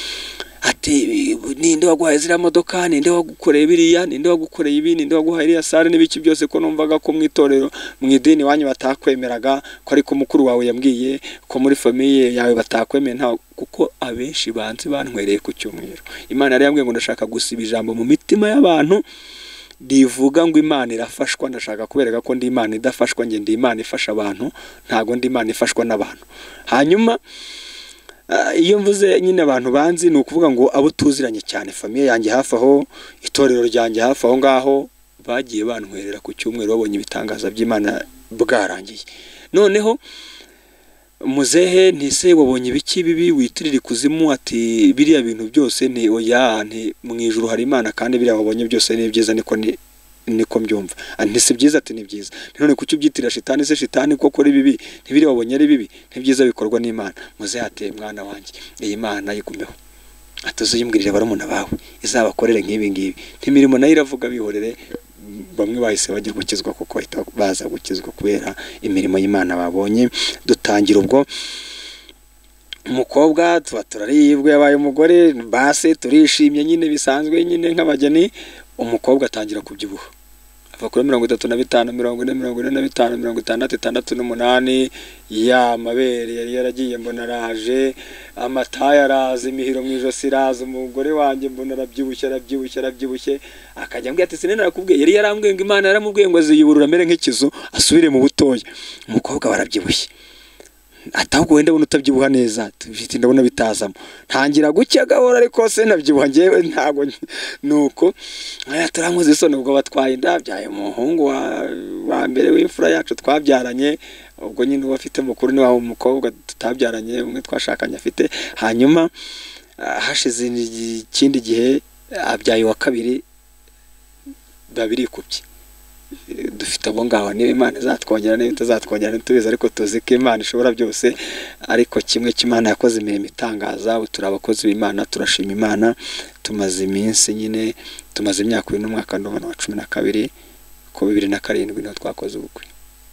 Ati ninde waguhaye zira modoka, ninde wagukoreye biriya, ninde wagukoreye ibi, ninde waguhaye iriya sare n'ibiki byose, ko numvaga ko mu itorero mu idini wanyu batakwemeraga, ko ariko mukuru wawe yambwiye ko muri famiye yawe batakwemera, nta kuko abenshi banzi bantwereye ku cyumweru. Imana yari yambwiye ngo ndashaka gusiba ijambo mu mitima y'abantu rivuga ngo Imana irafashwa. Ndashaka kubereka ko ndi Imana idafashwa, nge ndi Imana ifasha abantu, ntago ndi Imana ifashwa n'abantu. Hanyuma iyo mvuze nyine abantu banzi ni ukuvuga ngo abo tuziranye cyane, famiye yanjye hafi aho, itorero ryanjye hafi aho ngaho, bagiye bantwerera ku cyumweru babonye ibitangaza by'Imana bwarangiye. Noneho muzehe ntise wabonye ibiki bibi witirira ikuzimu? Ati biriya bintu byose ni oya, nti mu ijuru hari Imana kandi biriya wabonye byose ni byiza, niko ni niko mbyumva. Ati si byiza? Ati ni byiza. None kuki ubyitirira shitani? Se shitani koko ari bibi, ntibiri wabonye ari bibi, ntibyiza bikorwa n'Imana. Muzehe ati mwana wanjye iyi Imana yigumeho, atazuyimwirire barumuna bawe izabakorere nk'ibi ngibi, ntimirimo nayo iravuga bihorere. Bamwe bahise bajya gukizwa kuko baza gukizwa kubera imirimo y'Imana babonye. Dutangira ubwo umukobwa tuba turaribwe, yabaye umugore base turishimye nyine bisanzwe nyine nk'abageni. Umukobwa atangira kubyibuha, ava kuri mirongo itatu na bitanu, mirongo ine, mirongo ine na bitanu, mirongo itandatu, itandatu n'umunani. Ya mabere yari yaragiye mbona araje, amataye araza, imihiro mu ijosi iraza. Umugore wanjye mbona arabyibushye arabyibushye arabyibushye. Akajya ambwira ati sinene narakubwiye, yari yarambwiye ngo Imana yaramubwiye ngo aziyuburura amere nk'ikizu asubire mu butoya. Umukobwa barabyibushye, atahubwo wenda buno utabyibuha neza, tufite ndabona bitazamo. Ntangira gucya gahora ariko se nabyibuha ngewe ntago. Nuko aya turankoze isoni ubwo batwaye ndabyaye umuhungu wa, wa mbere w'imfura yacu twabyaranye. Ubwo nyine uwo afite mukuru ni wa umukobwa tutabyaranye, umwe twashakanye afite. Hanyuma hashize ikindi gihe abyaye wa kabiri, babiri kubye. Dufite abo ngaho, niba Imana izatwongera niba itazatwongera ntitubizi, ariko tuzi ko Imana ishobora byose. Ariko kimwe cy'Imana yakoze imirimo itangaza. Ubu turi abakozi b'Imana, turashima Imana. Tumaze iminsi nyine, tumaze imyaka ibiri n'umwaka ndumva wa cumi na kabiri, ko bibiri na karindwi niho twakoze ubukwe.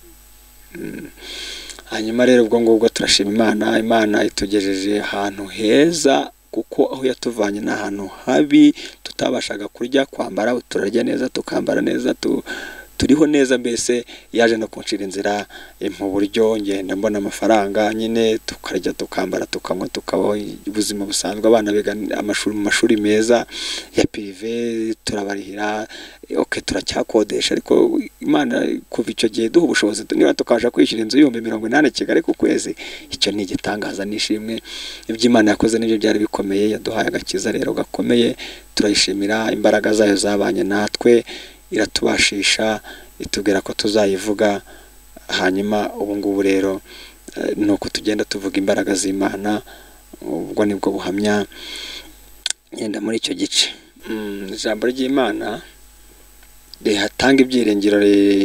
Hanyuma rero ubwo ngubwo turashima Imana. Imana itugejeje ahantu heza, kuko aho yatuvanye n'ahantu habi tutabashaga kurya, kwambara, turarya neza, tukambara neza, tu turiho neza. Mbese yaje no kunshira inzira mu buryo ngenda mbona amafaranga nyine, tukarya tukambara tukanywa tukabaho ubuzima busanzwe. Abana biga amashuri mu mashuri meza ya prive turabarihira, okay turacyakodesha. Ariko Imana kuva icyo gihe duha ubushobozi, niba tukaje kwishyura inzu y'ibihumbi mirongo inani Kigali ku kwezi, icyo ni igitangaza nishimwe. Iby'Imana yakoze nibyo byari bikomeye, yaduhaye agakiza rero gakomeye. Turayishimira, imbaraga zayo zabanye natwe, iratubashisha, itubwira ko tuzayivuga. Hanyuma ubu ngubu rero nuko tugenda tuvuga imbaraga z'Imana. Ubwo nibwo buhamya yenda muri icyo gice. Ijambo ry'Imana rihatanga ibyiringiro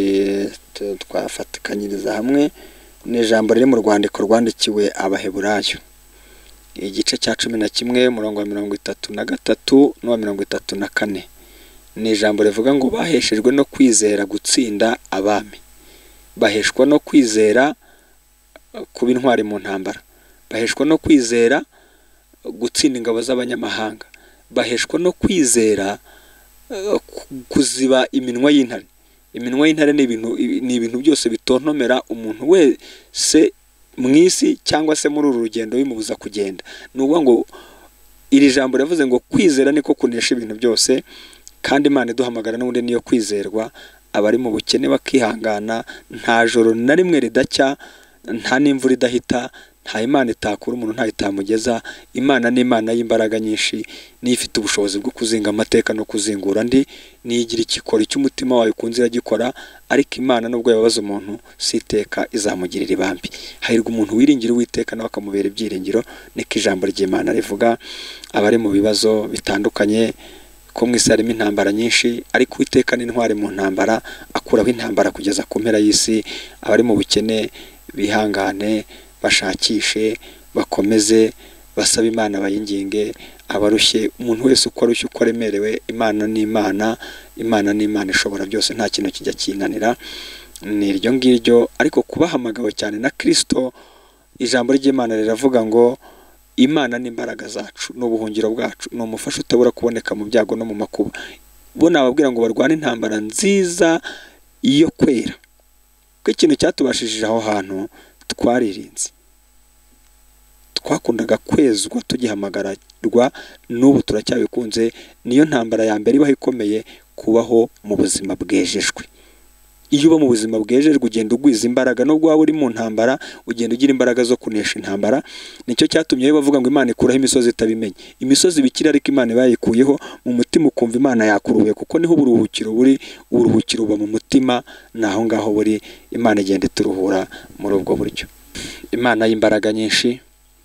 twafatikanyiriza hamwe. Ni ijambo riri mu rwandiko rwandikiwe Abaheburayo, igice cya cumi na kimwe umurongo wa mirongo itatu na gatatu n'uwa mirongo itatu na kane. Ni ijambo rivuga ngo baheshejwe no kwizera gutsinda abami, baheshwa no kwizera kuba intwari mu ntambara, baheshwa no kwizera gutsinda ingabo z'abanyamahanga, baheshwa no kwizera kuziba iminwa y'intare. Iminwa y'intare ni ibintu ni ibintu byose bitontomera umuntu wese mu isi cyangwa se muri uru rugendo bimubuza kugenda. Nuvuga ngo iri jambo rivuze ngo kwizera niko kunesha ibintu byose, kandi Imana iduhamagara n'ubundi niyo kwizerwa. Abari mu bukene bakihangana, nta joro na rimwe ridacya, nta n'imvura idahita, nta Imana itakura umuntu, nta itamugeza. Imana ni Imana y'imbaraga nyinshi, niyo ifite ubushobozi bwo kuzinga amateka no kuzingura andi, niyigira ikikora icyo umutima wawe ukunze iragikora. Ariko Imana nubwo yababaza umuntu, si iteka izamugirira ibambi. Hahirwa umuntu wiringira Uwiteka nawe akamubera ibyiringiro. Niko ijambo ry'Imana rivuga. Abari mu bibazo bitandukanye, ko mu isi harimo intambara nyinshi, ariko Uwiteka ni intwari mu ntambara, akuraho intambara kugeza ku mpera y'isi. Abari mu bukene bihangane, bashakishe, bakomeze basaba Imana bayinginge, abarushye umuntu wese uko arushye uko aremerewe, Imana ni Imana, Imana ni Imana ishobora byose, nta kintu kijya kinanira. Ni iryo ngiryo, ariko kubahamagawe cyane na Kristo, ijambo ry'Imana riravuga ngo Imana ni imbaraga zacu, ni ubuhungiro bwacu, ni umufasha utabura kuboneka mu byago no mu makuba. Bo nababwira ngo barwane intambara nziza iyo kwera, ko ikintu cyatubashishije aho hantu twaririnze, twakundaga kwezwa tugihamagarwa, n'ubu turacyabikunze. Niyo ntambara ya mbere ibaho ikomeye, kubaho mu buzima bwejejwe. Iyo uba mu buzima bwejejwe ugenda ugwiza imbaraga, nubwo waba uri mu ntambara ugenda ugira imbaraga zo kunesha intambara. Nicyo cyatumye bavuga ngo Imana ikuraho imisozi itabimenye. Imisozi bikira, ariko Imana bayikuyeho mu mutima, ukumva Imana yakuruhuye, kuko niho uburuhukiro buri. Uburuhukiro buba mu mutima, naho ngaho buri. Imana igenda ituruhura muri ubwo buryo. Imana y'imbaraga nyinshi,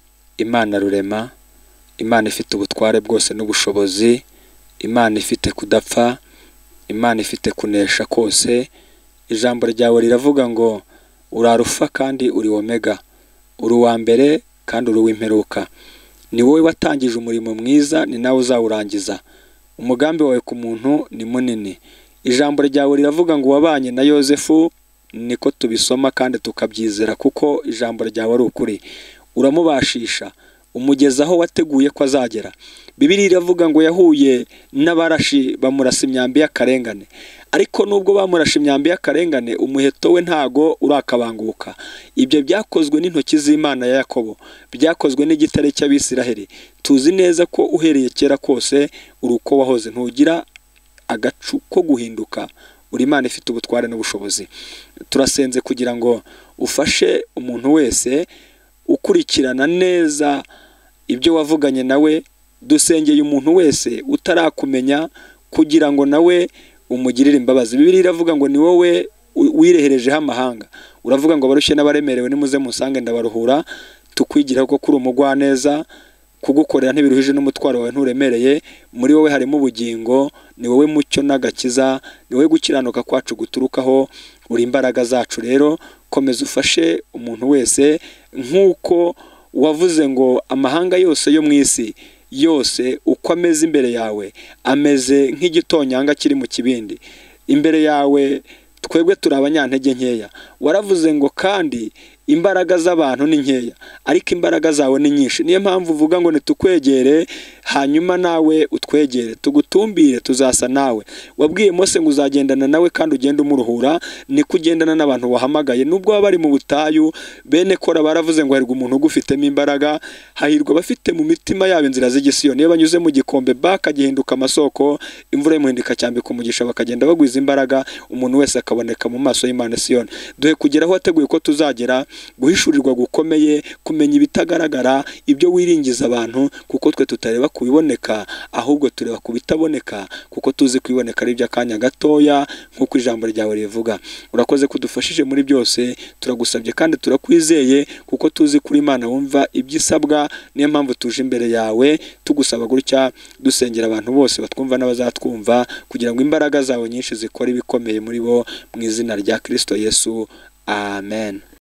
Imana rurema, Imana ifite ubutware bwose n'ubushobozi, Imana ifite kudapfa, Imana ifite kunesha kose. Ijambo ryawe riravuga ngo uri Alufa kandi uri Omega, uri uwa mbere kandi uri uw'imperuka. Ni wowe watangije umurimo mwiza, ni nawe uzawurangiza. Umugambi wawe ku muntu ni munini. Ijambo ryawe riravuga ngo wabanye na Yozefu, niko tubisoma kandi tukabyizera, kuko ijambo ryawe ari ukuri. Uramubashisha, umugeza aho wateguye ko azagera. Bibiliya iravuga ngo yahuye n'abarashi bamurasa imyambi y'akarengane, ariko nubwo bamurashe imyambi y'akarengane, umuheto we ntago urakabanguka. Ibyo byakozwe n'intoki z'Imana ya Yakobo, byakozwe n'igitare cy'Abisiraheli. Tuzi neza ko uhereye kera kose uri uko wahoze, ntugira agacu ko guhinduka. Uri Imana ifite ubutware n'ubushobozi. Turasenze kugira ngo ufashe umuntu wese ukurikirana neza ibyo wavuganye nawe. Dusengeye umuntu wese utarakumenya, kugira ngo nawe umugirire imbabazi. Bibiliya iravuga ngo ni wowe wireherejeho amahanga. Uravuga ngo abarushye n'abaremerewe nimuze musange ndabaruhura. Tukwigiraho ko kuri umugwaneza, kugukorera ntibiruhije n'umutwaro wawe nturemereye. Muri wowe harimo ubugingo, ni wowe mucyo n'agakiza, ni wowe gukiranuka kwacu guturukaho. Uri imbaraga zacu rero, komeza ufashe umuntu wese, nk'uko wavuze ngo amahanga yose yo mu isi yose uko ameze imbere yawe, ameze nk'igitonyanga kiri mu kibindi. Imbere yawe twebwe turi abanyantege nkeya. Waravuze ngo kandi imbaraga z'abantu ni nkeya, ariko imbaraga zawe ni nyinshi. Niyo mpamvu uvuga ngo nitukwegere, hanyuma nawe utwegere, tugutumbire, tuzasa nawe. Wabwiye Mose ngo uzagendana nawe kandi ugenda umuruhura, ni kugendana n'abantu wahamagaye. Nubwo baba bari mu butayu, bene Kora baravuze ngo hahirwa umuntu ugufitemo imbaraga, hahirwa abafite mu mitima yabo inzira z'igisiyoni. Iyo banyuze mu gikombe bakagihinduka amasoko, imvura imuhindika cyambika umugisha, bakagenda bagwiza imbaraga, umuntu wese akaboneka mu maso y'Imana Siyoni. Duhe kugera aho wateguye ko tuzagera, guhishurirwa gukomeye, kumenya ibitagaragara, ibyo wiringiza abantu, kuko twe tutareba kubiboneka, ahubwo tureba kubitaboneka, kuko tuzi kwiboneka ari by'akanya gatoya, nk'uko ijambo ryawe rivuga. Urakoze kudufashije muri byose, turagusabye kandi turakwizeye, kuko tuzi kuri Imana wumva ibyisabwa. Niyo mpamvu tuje imbere yawe tugusaba gutya, dusengera abantu bose batwumva n'abazatwumva, kugira ngo imbaraga zawe nyinshi zikore ibikomeye muri bo, mu izina rya Kristo Yesu. Amen.